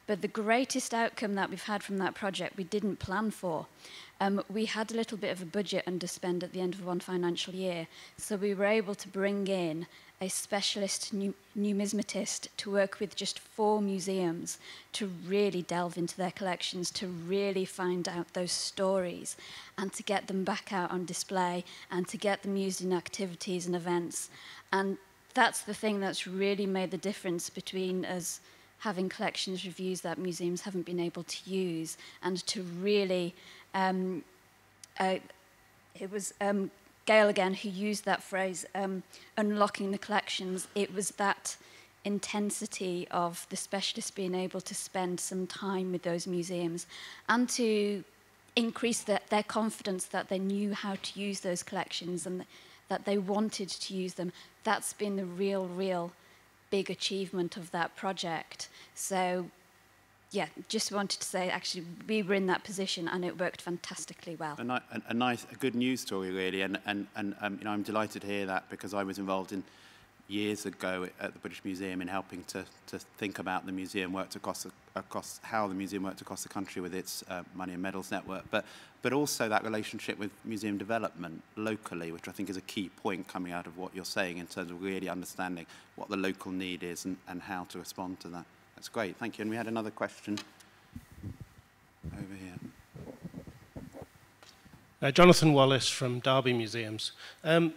Speaker 6: But the greatest outcome that we've had from that project we didn't plan for. Um, we had a little bit of a budget underspend at the end of one financial year, so we were able to bring in a specialist num numismatist to work with just four museums to really delve into their collections, to really find out those stories, and to get them back out on display, and to get them used in activities and events. And that's the thing that's really made the difference between us having collections reviews that museums haven't been able to use, and to really, um, uh, it was um, Gail again who used that phrase, um, unlocking the collections. It was that intensity of the specialists being able to spend some time with those museums and to increase the, their confidence that they knew how to use those collections and that they wanted to use them. That's been the real, real big achievement of that project. So yeah, just wanted to say actually we were in that position and it worked fantastically well.
Speaker 1: A, ni a, a nice, a good news story really, and, and, and um, you know, I'm delighted to hear that because I was involved in years ago at the British Museum in helping to, to think about the museum worked across, the, across how the museum worked across the country with its uh, money and medals network, but, but also that relationship with museum development locally, which I think is a key point coming out of what you're saying in terms of really understanding what the local need is and, and how to respond to that. That's great, thank you. And we had another question over here.
Speaker 7: Uh, Jonathan Wallace from Derby Museums. Um,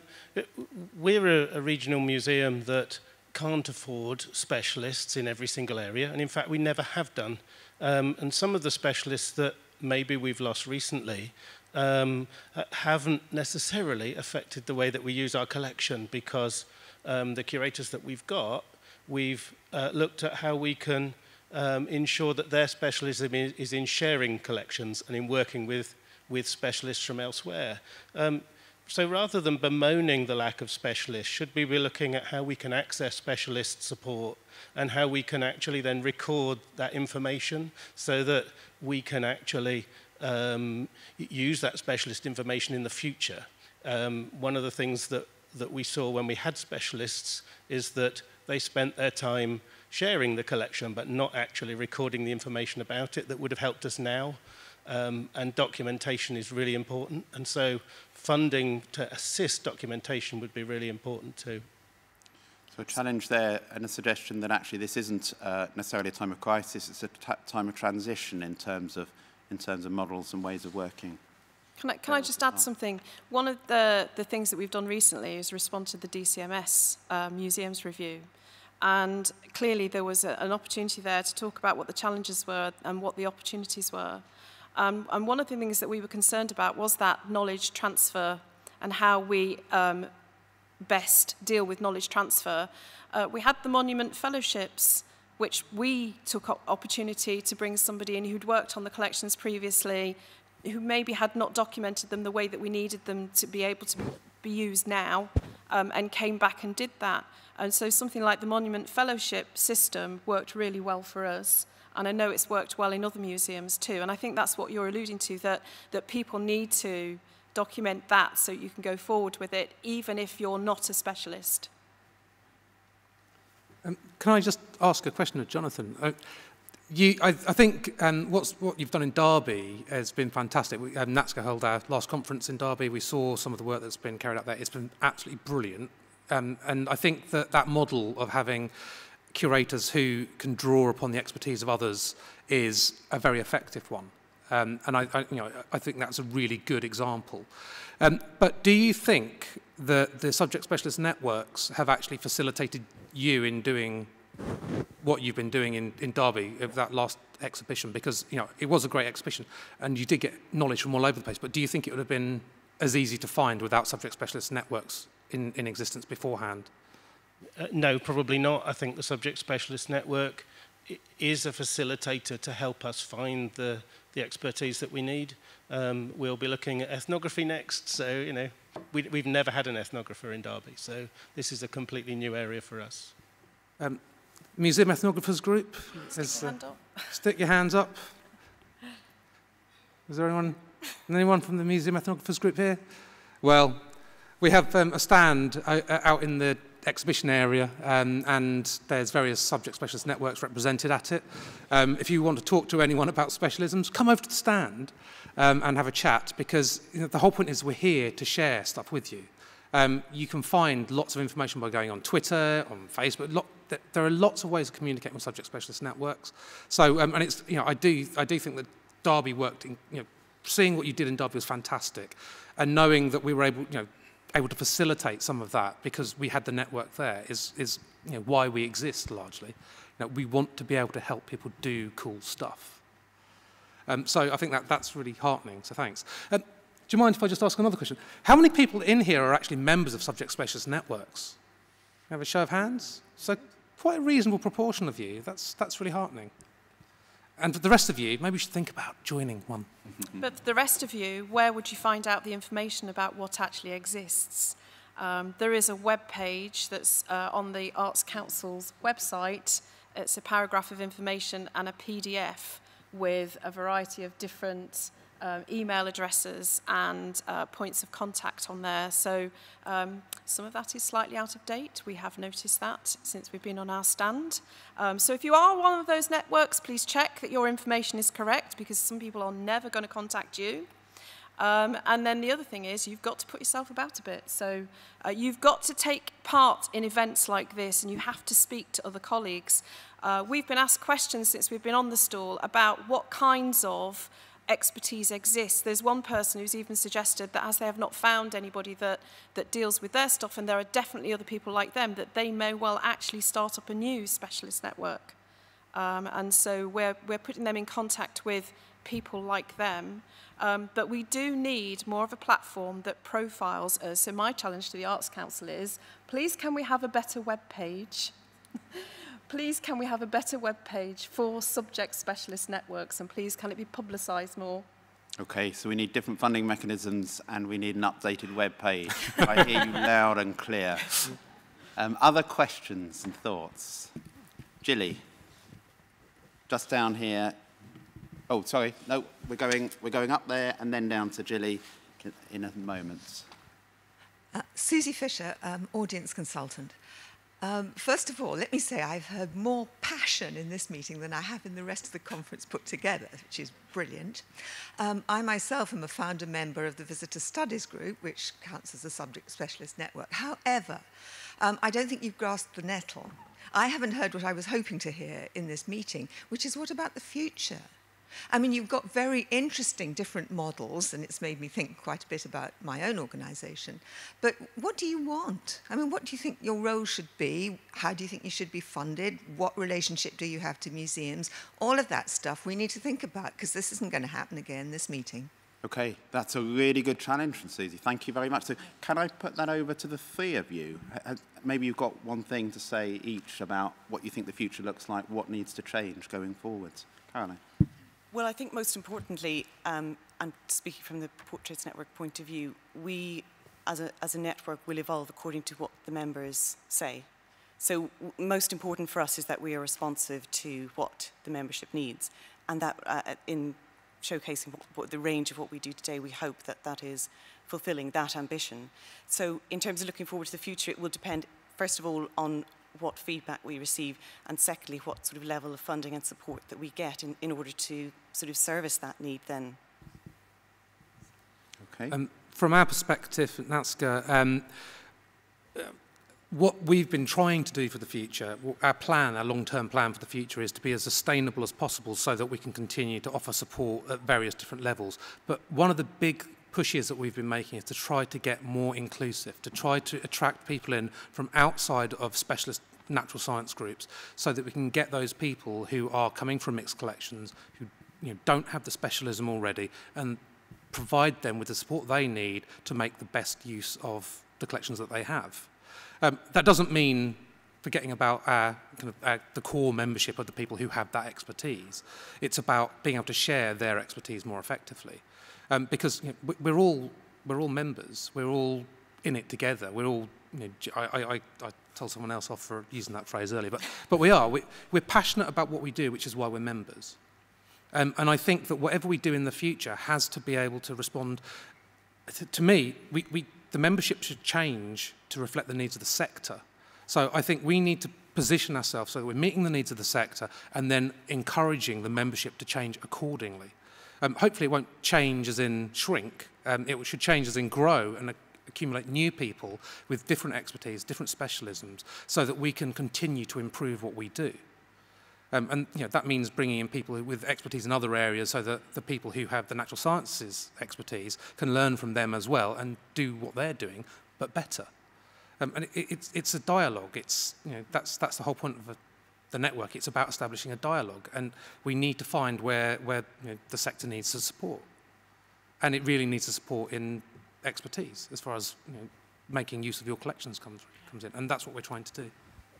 Speaker 7: we're a, a regional museum that can't afford specialists in every single area, and in fact we never have done. Um, and some of the specialists that maybe we've lost recently um, haven't necessarily affected the way that we use our collection, because um, the curators that we've got, we've uh, looked at how we can um, ensure that their specialism is in sharing collections and in working with with specialists from elsewhere. Um, so rather than bemoaning the lack of specialists, should we be looking at how we can access specialist support and how we can actually then record that information so that we can actually um, use that specialist information in the future? Um, one of the things that, that we saw when we had specialists is that they spent their time sharing the collection but not actually recording the information about it that would have helped us now. Um, and documentation is really important, and so funding to assist documentation would be really important too.
Speaker 1: So a challenge there and a suggestion that actually this isn't uh, necessarily a time of crisis, it's a t time of transition in terms of, in terms of models and ways of working.
Speaker 2: Can I, can I just add something? One of the, the things that we've done recently is respond to the D C M S uh, Museums Review. And clearly there was a, an opportunity there to talk about what the challenges were and what the opportunities were. Um, and one of the things that we were concerned about was that knowledge transfer and how we um, best deal with knowledge transfer. Uh, we had the Monument Fellowships, which we took opportunity to bring somebody in who'd worked on the collections previously, who maybe had not documented them the way that we needed them to be able to be used now, um, and came back and did that. And so something like the Monument Fellowship system worked really well for us. And I know it's worked well in other museums too. And I think that's what you're alluding to, that, that people need to document that so you can go forward with it, even if you're not a specialist.
Speaker 3: Um, can I just ask a question of Jonathan? Uh, you, I, I think um, what's, what you've done in Derby has been fantastic. We, um, NATSCA held our last conference in Derby. We saw some of the work that's been carried out there. It's been absolutely brilliant. Um, and I think that that model of having curators who can draw upon the expertise of others is a very effective one. Um, and I, I, you know, I think that's a really good example. Um, but do you think that the subject specialist networks have actually facilitated you in doing what you've been doing in, in Derby of that last exhibition? Because, you know, it was a great exhibition and you did get knowledge from all over the place, but do you think it would have been as easy to find without subject specialist networks in, in existence beforehand?
Speaker 7: Uh, no, probably not. I think the Subject Specialist Network is a facilitator to help us find the, the expertise that we need. Um, we'll be looking at ethnography next, so, you know, we, we've never had an ethnographer in Derby, so this is a completely new area for us.
Speaker 3: Um, Museum Ethnographers Group,
Speaker 2: Stick,
Speaker 3: is,
Speaker 2: your
Speaker 3: uh,
Speaker 2: hand up.
Speaker 3: Stick your hands up. Is there anyone, anyone from the Museum Ethnographers Group here? Well, we have um, a stand uh, out in the exhibition area, um, and there's various subject specialist networks represented at it. Um, if you want to talk to anyone about specialisms, come over to the stand um, and have a chat, because you know, the whole point is we're here to share stuff with you. Um, you can find lots of information by going on Twitter, on Facebook. Lot, there are lots of ways of communicating with subject specialist networks. So, um, and it's, you know, I do, I do think that Derby worked in, you know, seeing what you did in Derby was fantastic, and knowing that we were able, you know, able to facilitate some of that because we had the network there is, is you know, why we exist largely. You know, we want to be able to help people do cool stuff. Um, so I think that, that's really heartening, so thanks. Um, do you mind if I just ask another question? How many people in here are actually members of subject specialist networks? Can I have a show of hands? So quite a reasonable proportion of you. That's, that's really heartening. And for the rest of you, maybe you should think about joining one.
Speaker 2: But for the rest of you, where would you find out the information about what actually exists? Um, there is a web page that's uh, on the Arts Council's website. It's a paragraph of information and a P D F with a variety of different uh, email addresses and uh, points of contact on there. So um, some of that is slightly out of date. We have noticed that since we've been on our stand. Um, so if you are one of those networks, please check that your information is correct, because some people are never going to contact you. Um, and then the other thing is you've got to put yourself about a bit. So uh, you've got to take part in events like this, and you have to speak to other colleagues. Uh, we've been asked questions since we've been on the stall about what kinds of expertise exists. There's one person who's even suggested that as they have not found anybody that, that deals with their stuff, and there are definitely other people like them, that they may well actually start up a new specialist network. Um, and so we're, we're putting them in contact with people like them. Um, but we do need more of a platform that profiles us. So my challenge to the Arts Council is, please can we have a better web page? Please can we have a better web page for subject specialist networks, and please can it be publicised more?
Speaker 1: Okay, so we need different funding mechanisms and we need an updated web page. I hear you loud and clear. Um, other questions and thoughts? Gilly, just down here. Oh, sorry, no, we're going, we're going up there and then down to Gilly in a moment.
Speaker 8: Uh, Susie Fisher, um, audience consultant. Um, first of all, let me say I've heard more passion in this meeting than I have in the rest of the conference put together, which is brilliant. Um, I myself am a founder member of the Visitor Studies Group, which counts as a subject specialist network. However, um, I don't think you've grasped the nettle. I haven't heard what I was hoping to hear in this meeting, which is what about the future? I mean, you've got very interesting different models, and it's made me think quite a bit about my own organisation. But what do you want? I mean, what do you think your role should be? How do you think you should be funded? What relationship do you have to museums? All of that stuff we need to think about, because this isn't going to happen again, this meeting.
Speaker 1: Okay, that's a really good challenge from Susie. Thank you very much. So can I put that over to the three of you? Maybe you've got one thing to say each about what you think the future looks like, what needs to change going forwards. Caroline.
Speaker 4: Well, I think most importantly, um, and speaking from the Portraits Network point of view, we as a, as a network will evolve according to what the members say. So most important for us is that we are responsive to what the membership needs, and that uh, in showcasing what, what the range of what we do today, we hope that that is fulfilling that ambition. So in terms of looking forward to the future, it will depend, first of all, on what feedback we receive, and secondly, what sort of level of funding and support that we get in, in order to sort of service that need then.
Speaker 1: Okay.
Speaker 3: Um, from our perspective at NATSCA, um, uh, what we've been trying to do for the future, our plan, our long-term plan for the future, is to be as sustainable as possible so that we can continue to offer support at various different levels. But one of the big pushes that we've been making is to try to get more inclusive, to try to attract people in from outside of specialist natural science groups, so that we can get those people who are coming from mixed collections, who you know, don't have the specialism already, and provide them with the support they need to make the best use of the collections that they have. Um, that doesn't mean forgetting about our, kind of, our, the core membership of the people who have that expertise. It's about being able to share their expertise more effectively. Um, because you know, we're all we're all members. We're all in it together. We're all. You know, I, I, I told someone else off for using that phrase earlier, but but we are. We, we're passionate about what we do, which is why we're members. Um, and I think that whatever we do in the future has to be able to respond. To, to me, we, we the membership should change to reflect the needs of the sector, So I think we need to position ourselves so that we're meeting the needs of the sector and then encouraging the membership to change accordingly. Um, hopefully it won't change as in shrink, um, it should change as in grow and accumulate new people with different expertise, different specialisms, so that we can continue to improve what we do. Um, and you know, that means bringing in people with expertise in other areas so that the people who have the natural sciences expertise can learn from them as well and do what they're doing, but better. Um, and it, it's, it's a dialogue. It's, you know, that's, that's the whole point of a, the network. It's about establishing a dialogue, and we need to find where, where you know, the sector needs the support. And it really needs the support in expertise as far as you know, making use of your collections comes, comes in, and that's what we're trying to do.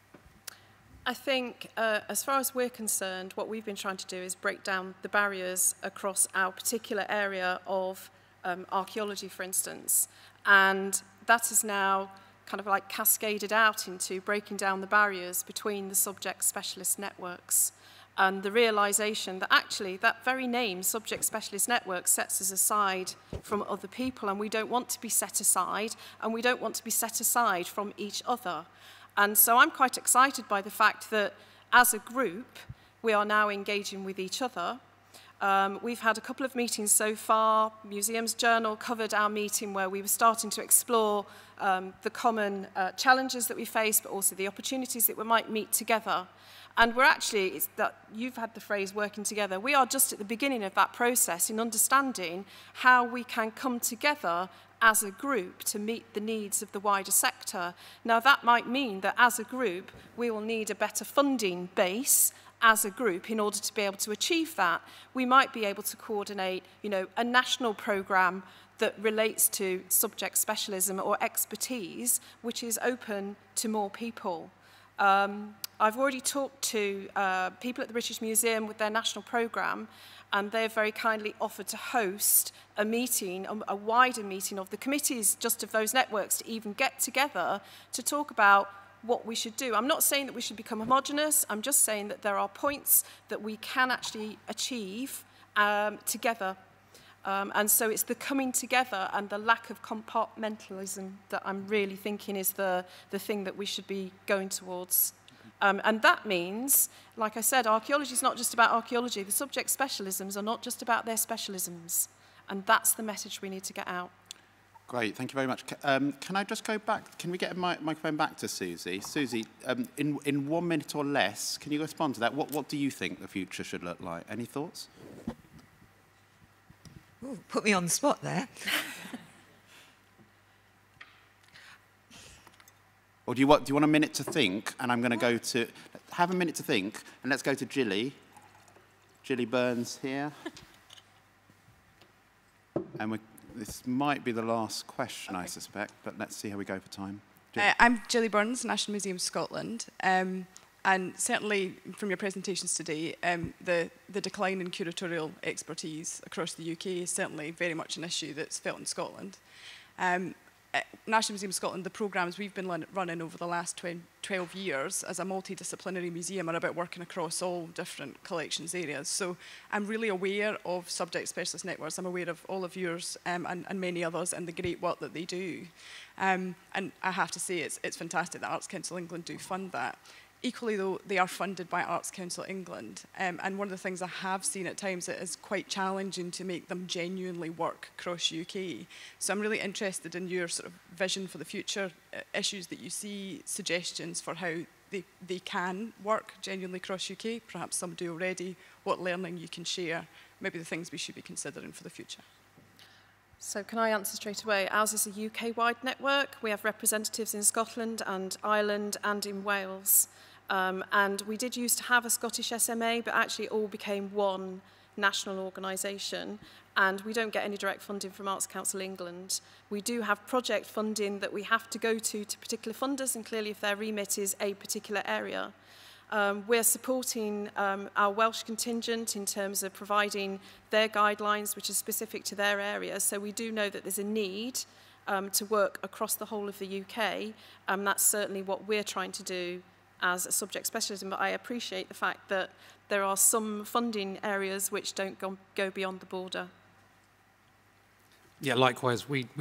Speaker 2: I think, uh, as far as we're concerned, what we've been trying to do is break down the barriers across our particular area of um, archaeology, for instance. And that is now kind of like cascaded out into breaking down the barriers between the subject specialist networks. And the realisation that actually that very name, subject specialist network, sets us aside from other people, and we don't want to be set aside, and we don't want to be set aside from each other. And so I'm quite excited by the fact that as a group, we are now engaging with each other. Um, we've had a couple of meetings so far. Museums Journal covered our meeting where we were starting to explore um, the common uh, challenges that we face, but also the opportunities that we might meet together. And we're actually, it's that you've had the phrase working together, we are just at the beginning of that process in understanding how we can come together as a group to meet the needs of the wider sector. Now that might mean that as a group we will need a better funding base as a group in order to be able to achieve that. We might be able to coordinate, you know, a national programme that relates to subject specialism or expertise, which is open to more people. Um, I've already talked to uh, people at the British Museum with their national programme, and they've very kindly offered to host a meeting, a, a wider meeting of the committees just of those networks to even get together to talk about what we should do. I'm not saying that we should become homogenous, I'm just saying that there are points that we can actually achieve um, together. Um, and so it's the coming together and the lack of compartmentalism that I'm really thinking is the, the thing that we should be going towards. Um, and that means, like I said, archaeology is not just about archaeology. The subject specialisms are not just about their specialisms. And that's the message we need to get out.
Speaker 1: Great, thank you very much. Um, can I just go back? Can we get a mic microphone back to Susie? Susie, um, in, in one minute or less, can you respond to that? What, what do you think the future should look like? Any thoughts?
Speaker 8: Ooh, put me on the spot there.
Speaker 1: Or do you, want, do you want a minute to think? And I'm going to go to... Have a minute to think, and let's go to Gilly. Gilly Burns here. And we, this might be the last question, okay. I suspect, but let's see how we go for time.
Speaker 9: Uh, I'm Gilly Burns, National Museum Scotland. Um, and certainly from your presentations today, um, the, the decline in curatorial expertise across the U K is certainly very much an issue that's felt in Scotland. Um, National Museum Scotland, the programmes we've been running over the last twelve years as a multidisciplinary museum are about working across all different collections areas. So I'm really aware of subject specialist networks. I'm aware of all of yours um, and, and many others and the great work that they do. Um, and I have to say it's, it's fantastic that Arts Council England do fund that. Equally, though, they are funded by Arts Council England. Um, and one of the things I have seen at times it is quite challenging to make them genuinely work across U K. So I'm really interested in your sort of vision for the future, uh, issues that you see, suggestions for how they, they can work genuinely across U K. Perhaps some do already, what learning you can share, maybe the things we should be considering for the future.
Speaker 2: So can I answer straight away? Ours is a U K-wide network. We have representatives in Scotland and Ireland and in Wales. Um, and we did used to have a Scottish S M A, but actually it all became one national organisation. And we don't get any direct funding from Arts Council England. We do have project funding that we have to go to to particular funders, and clearly if their remit is a particular area. Um, we're supporting um, our Welsh contingent in terms of providing their guidelines, which are specific to their area. So we do know that there's a need um, to work across the whole of the U K. And that's certainly what we're trying to do as a subject specialism. But I appreciate the fact that there are some funding areas which don't go, go beyond the border.
Speaker 3: Yeah, likewise, we, we don't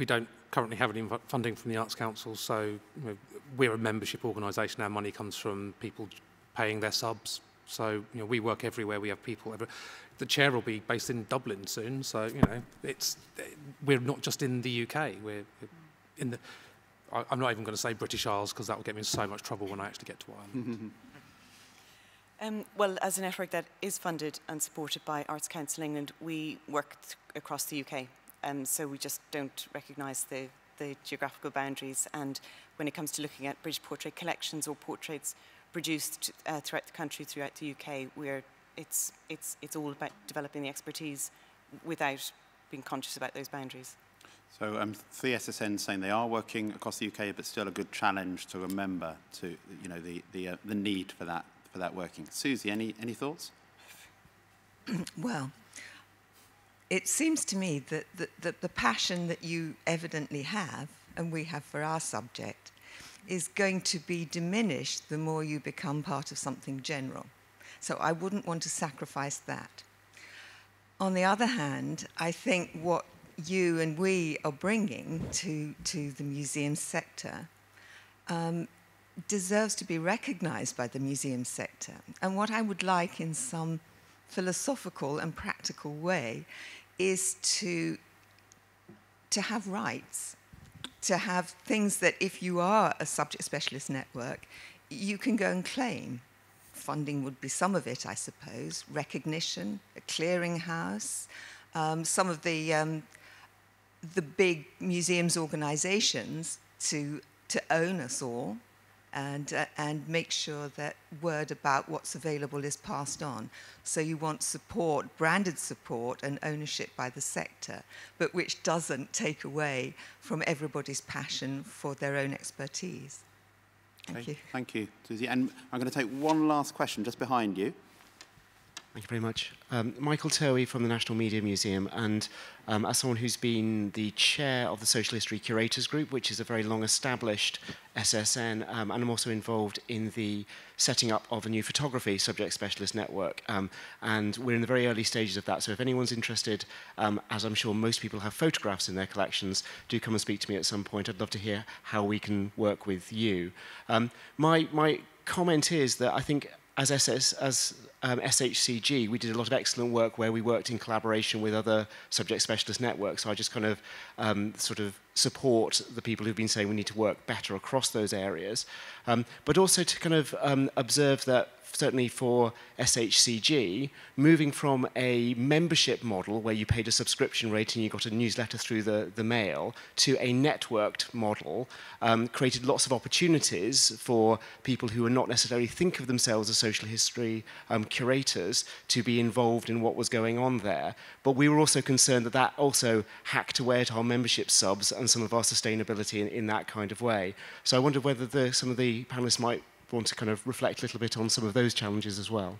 Speaker 3: currently have any funding from the Arts Council, so you know, we're a membership organisation. Our money comes from people paying their subs. So you know, we work everywhere. We have people. Every, the chair will be based in Dublin soon. So you know, it's we're not just in the U K. We're in the. I, I'm not even going to say British Isles because that will get me in so much trouble when I actually get to Ireland.
Speaker 4: Um, well, as a network that is funded and supported by Arts Council England, we work across the U K. Um, so we just don't recognise the, the geographical boundaries. And when it comes to looking at British portrait collections or portraits produced uh, throughout the country, throughout the U K, we're, it's, it's, it's all about developing the expertise without being conscious about those boundaries.
Speaker 1: So um, the S S N saying they are working across the U K, but still a good challenge to remember to, you know, the, the, uh, the need for that, for that working. Susie, any, any thoughts?
Speaker 8: Well, it seems to me that the, the, the passion that you evidently have, and we have for our subject, is going to be diminished the more you become part of something general. So I wouldn't want to sacrifice that. On the other hand, I think what you and we are bringing to, to the museum sector um, deserves to be recognized by the museum sector. And what I would like in some philosophical and practical way is to, to have rights, to have things that if you are a subject specialist network, you can go and claim. Funding would be some of it, I suppose, recognition, a clearinghouse, um, some of the, um, the big museums organizations to, to own us all, and, uh, and make sure that word about what's available is passed on. So you want support, branded support and ownership by the sector, but which doesn't take away from everybody's passion for their own expertise. Thank
Speaker 1: okay.
Speaker 8: you.
Speaker 1: Thank you, Susie. And I'm going to take one last question just behind you.
Speaker 10: Thank you very much. Um, Michael Towey from the National Media Museum, and um, as someone who's been the chair of the Social History Curators Group, which is a very long-established S S N, um, and I'm also involved in the setting up of a new photography subject specialist network, um, and we're in the very early stages of that, so if anyone's interested, um, as I'm sure most people have photographs in their collections, do come and speak to me at some point. I'd love to hear how we can work with you. Um, my, my comment is that I think as S S, as um, S H C G, we did a lot of excellent work where we worked in collaboration with other subject specialist networks. So I just kind of um, sort of support the people who've been saying we need to work better across those areas. Um, but also to kind of um, observe that certainly for S H C G, moving from a membership model where you paid a subscription rate and you got a newsletter through the, the mail to a networked model um, created lots of opportunities for people who are not necessarily think of themselves as social history um, curators to be involved in what was going on there. But we were also concerned that that also hacked away at our membership subs and some of our sustainability in, in that kind of way. So I wondered whether the, some of the panelists might want to kind of reflect a little bit on some of those challenges as well.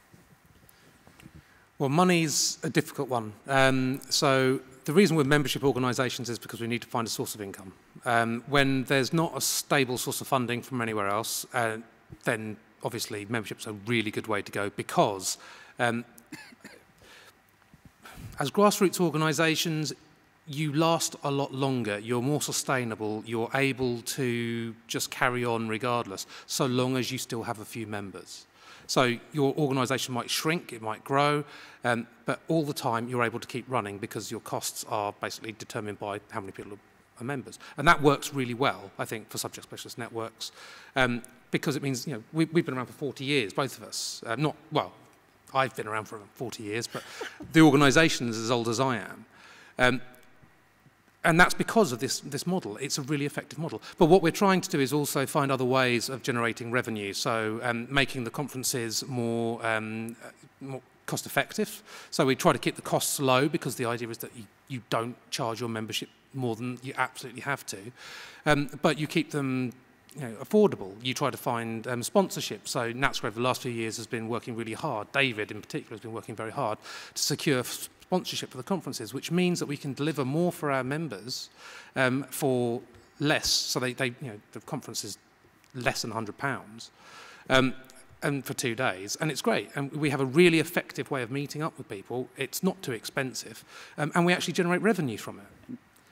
Speaker 3: Well, money's a difficult one. Um, so the reason we're membership organisations is because we need to find a source of income. Um, when there's not a stable source of funding from anywhere else, uh, then obviously membership's a really good way to go, because um, as grassroots organisations, you last a lot longer, you're more sustainable, you're able to just carry on regardless, so long as you still have a few members. So your organisation might shrink, it might grow, um, but all the time you're able to keep running because your costs are basically determined by how many people are members. And that works really well, I think, for subject specialist networks, um, because it means, you know, we, we've been around for forty years, both of us. Uh, not, well, I've been around for forty years, but the organisation is as old as I am. Um, And that's because of this, this model. It's a really effective model. But what we're trying to do is also find other ways of generating revenue, so um, making the conferences more, um, more cost-effective. So we try to keep the costs low, because the idea is that you, you don't charge your membership more than you absolutely have to. Um, but you keep them, you know, affordable. You try to find um, sponsorship. So NatScra over the last few years has been working really hard. David, in particular, has been working very hard to secure sponsorship for the conferences, which means that we can deliver more for our members um, for less. So they, they, you know, the conference is less than one hundred pounds um, and for two days, and it's great. And we have a really effective way of meeting up with people. It's not too expensive, um, and we actually generate revenue from it.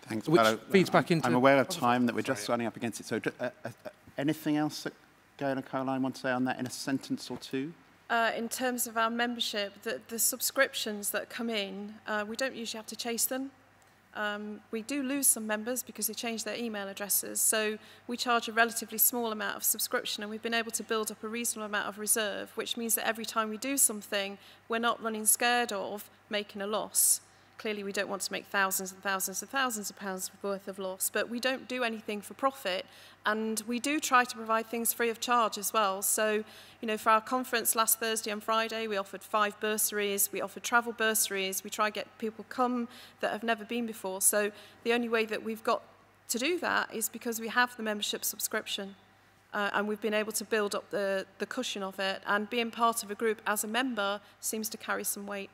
Speaker 1: Thanks,
Speaker 3: which
Speaker 1: Paolo.
Speaker 3: feeds back into...
Speaker 1: I'm aware of time that we're just running up against it. So uh, uh, anything else that Gail and Caroline want to say on that in a sentence or two?
Speaker 2: Uh, in terms of our membership, the, the subscriptions that come in, uh, we don't usually have to chase them. Um, we do lose some members because they change their email addresses, so we charge a relatively small amount of subscription, and we've been able to build up a reasonable amount of reserve, which means that every time we do something, we're not running scared of making a loss. Clearly, we don't want to make thousands and thousands and thousands of pounds worth of loss, but we don't do anything for profit, and we do try to provide things free of charge as well. So, you know, for our conference last Thursday and Friday, we offered five bursaries, we offered travel bursaries, we try to get people come that have never been before. So the only way that we've got to do that is because we have the membership subscription. Uh, and we've been able to build up the, the cushion of it, and being part of a group as a member seems to carry some weight.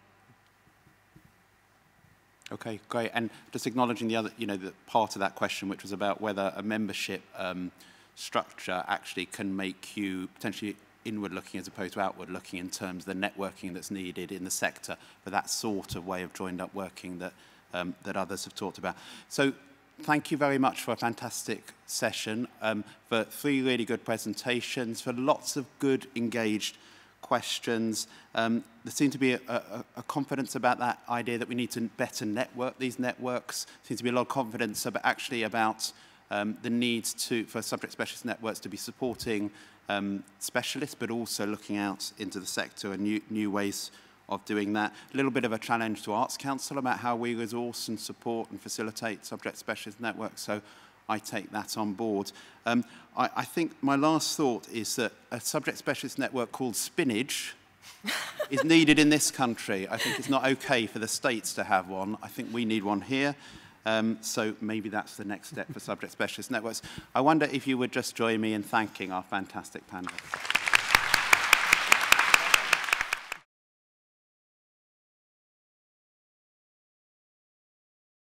Speaker 1: Okay, great. And just acknowledging the other, you know, the part of that question, which was about whether a membership um, structure actually can make you potentially inward-looking as opposed to outward-looking in terms of the networking that's needed in the sector for that sort of way of joined-up working that um, that others have talked about. So, thank you very much for a fantastic session, um, for three really good presentations, for lots of good, engaged questions. Um, there seemed to be a, a, a confidence about that idea that we need to better network these networks. There seems to be a lot of confidence about actually about um, the need to, for subject specialist networks to be supporting um, specialists, but also looking out into the sector and new, new ways of doing that. A little bit of a challenge to Arts Council about how we resource and support and facilitate subject specialist networks. So I take that on board. Um, I, I think my last thought is that a subject specialist network called Spinach is needed in this country. I think it's not okay for the States to have one. I think we need one here. Um, so maybe that's the next step for subject specialist networks. I wonder if you would just join me in thanking our fantastic panel.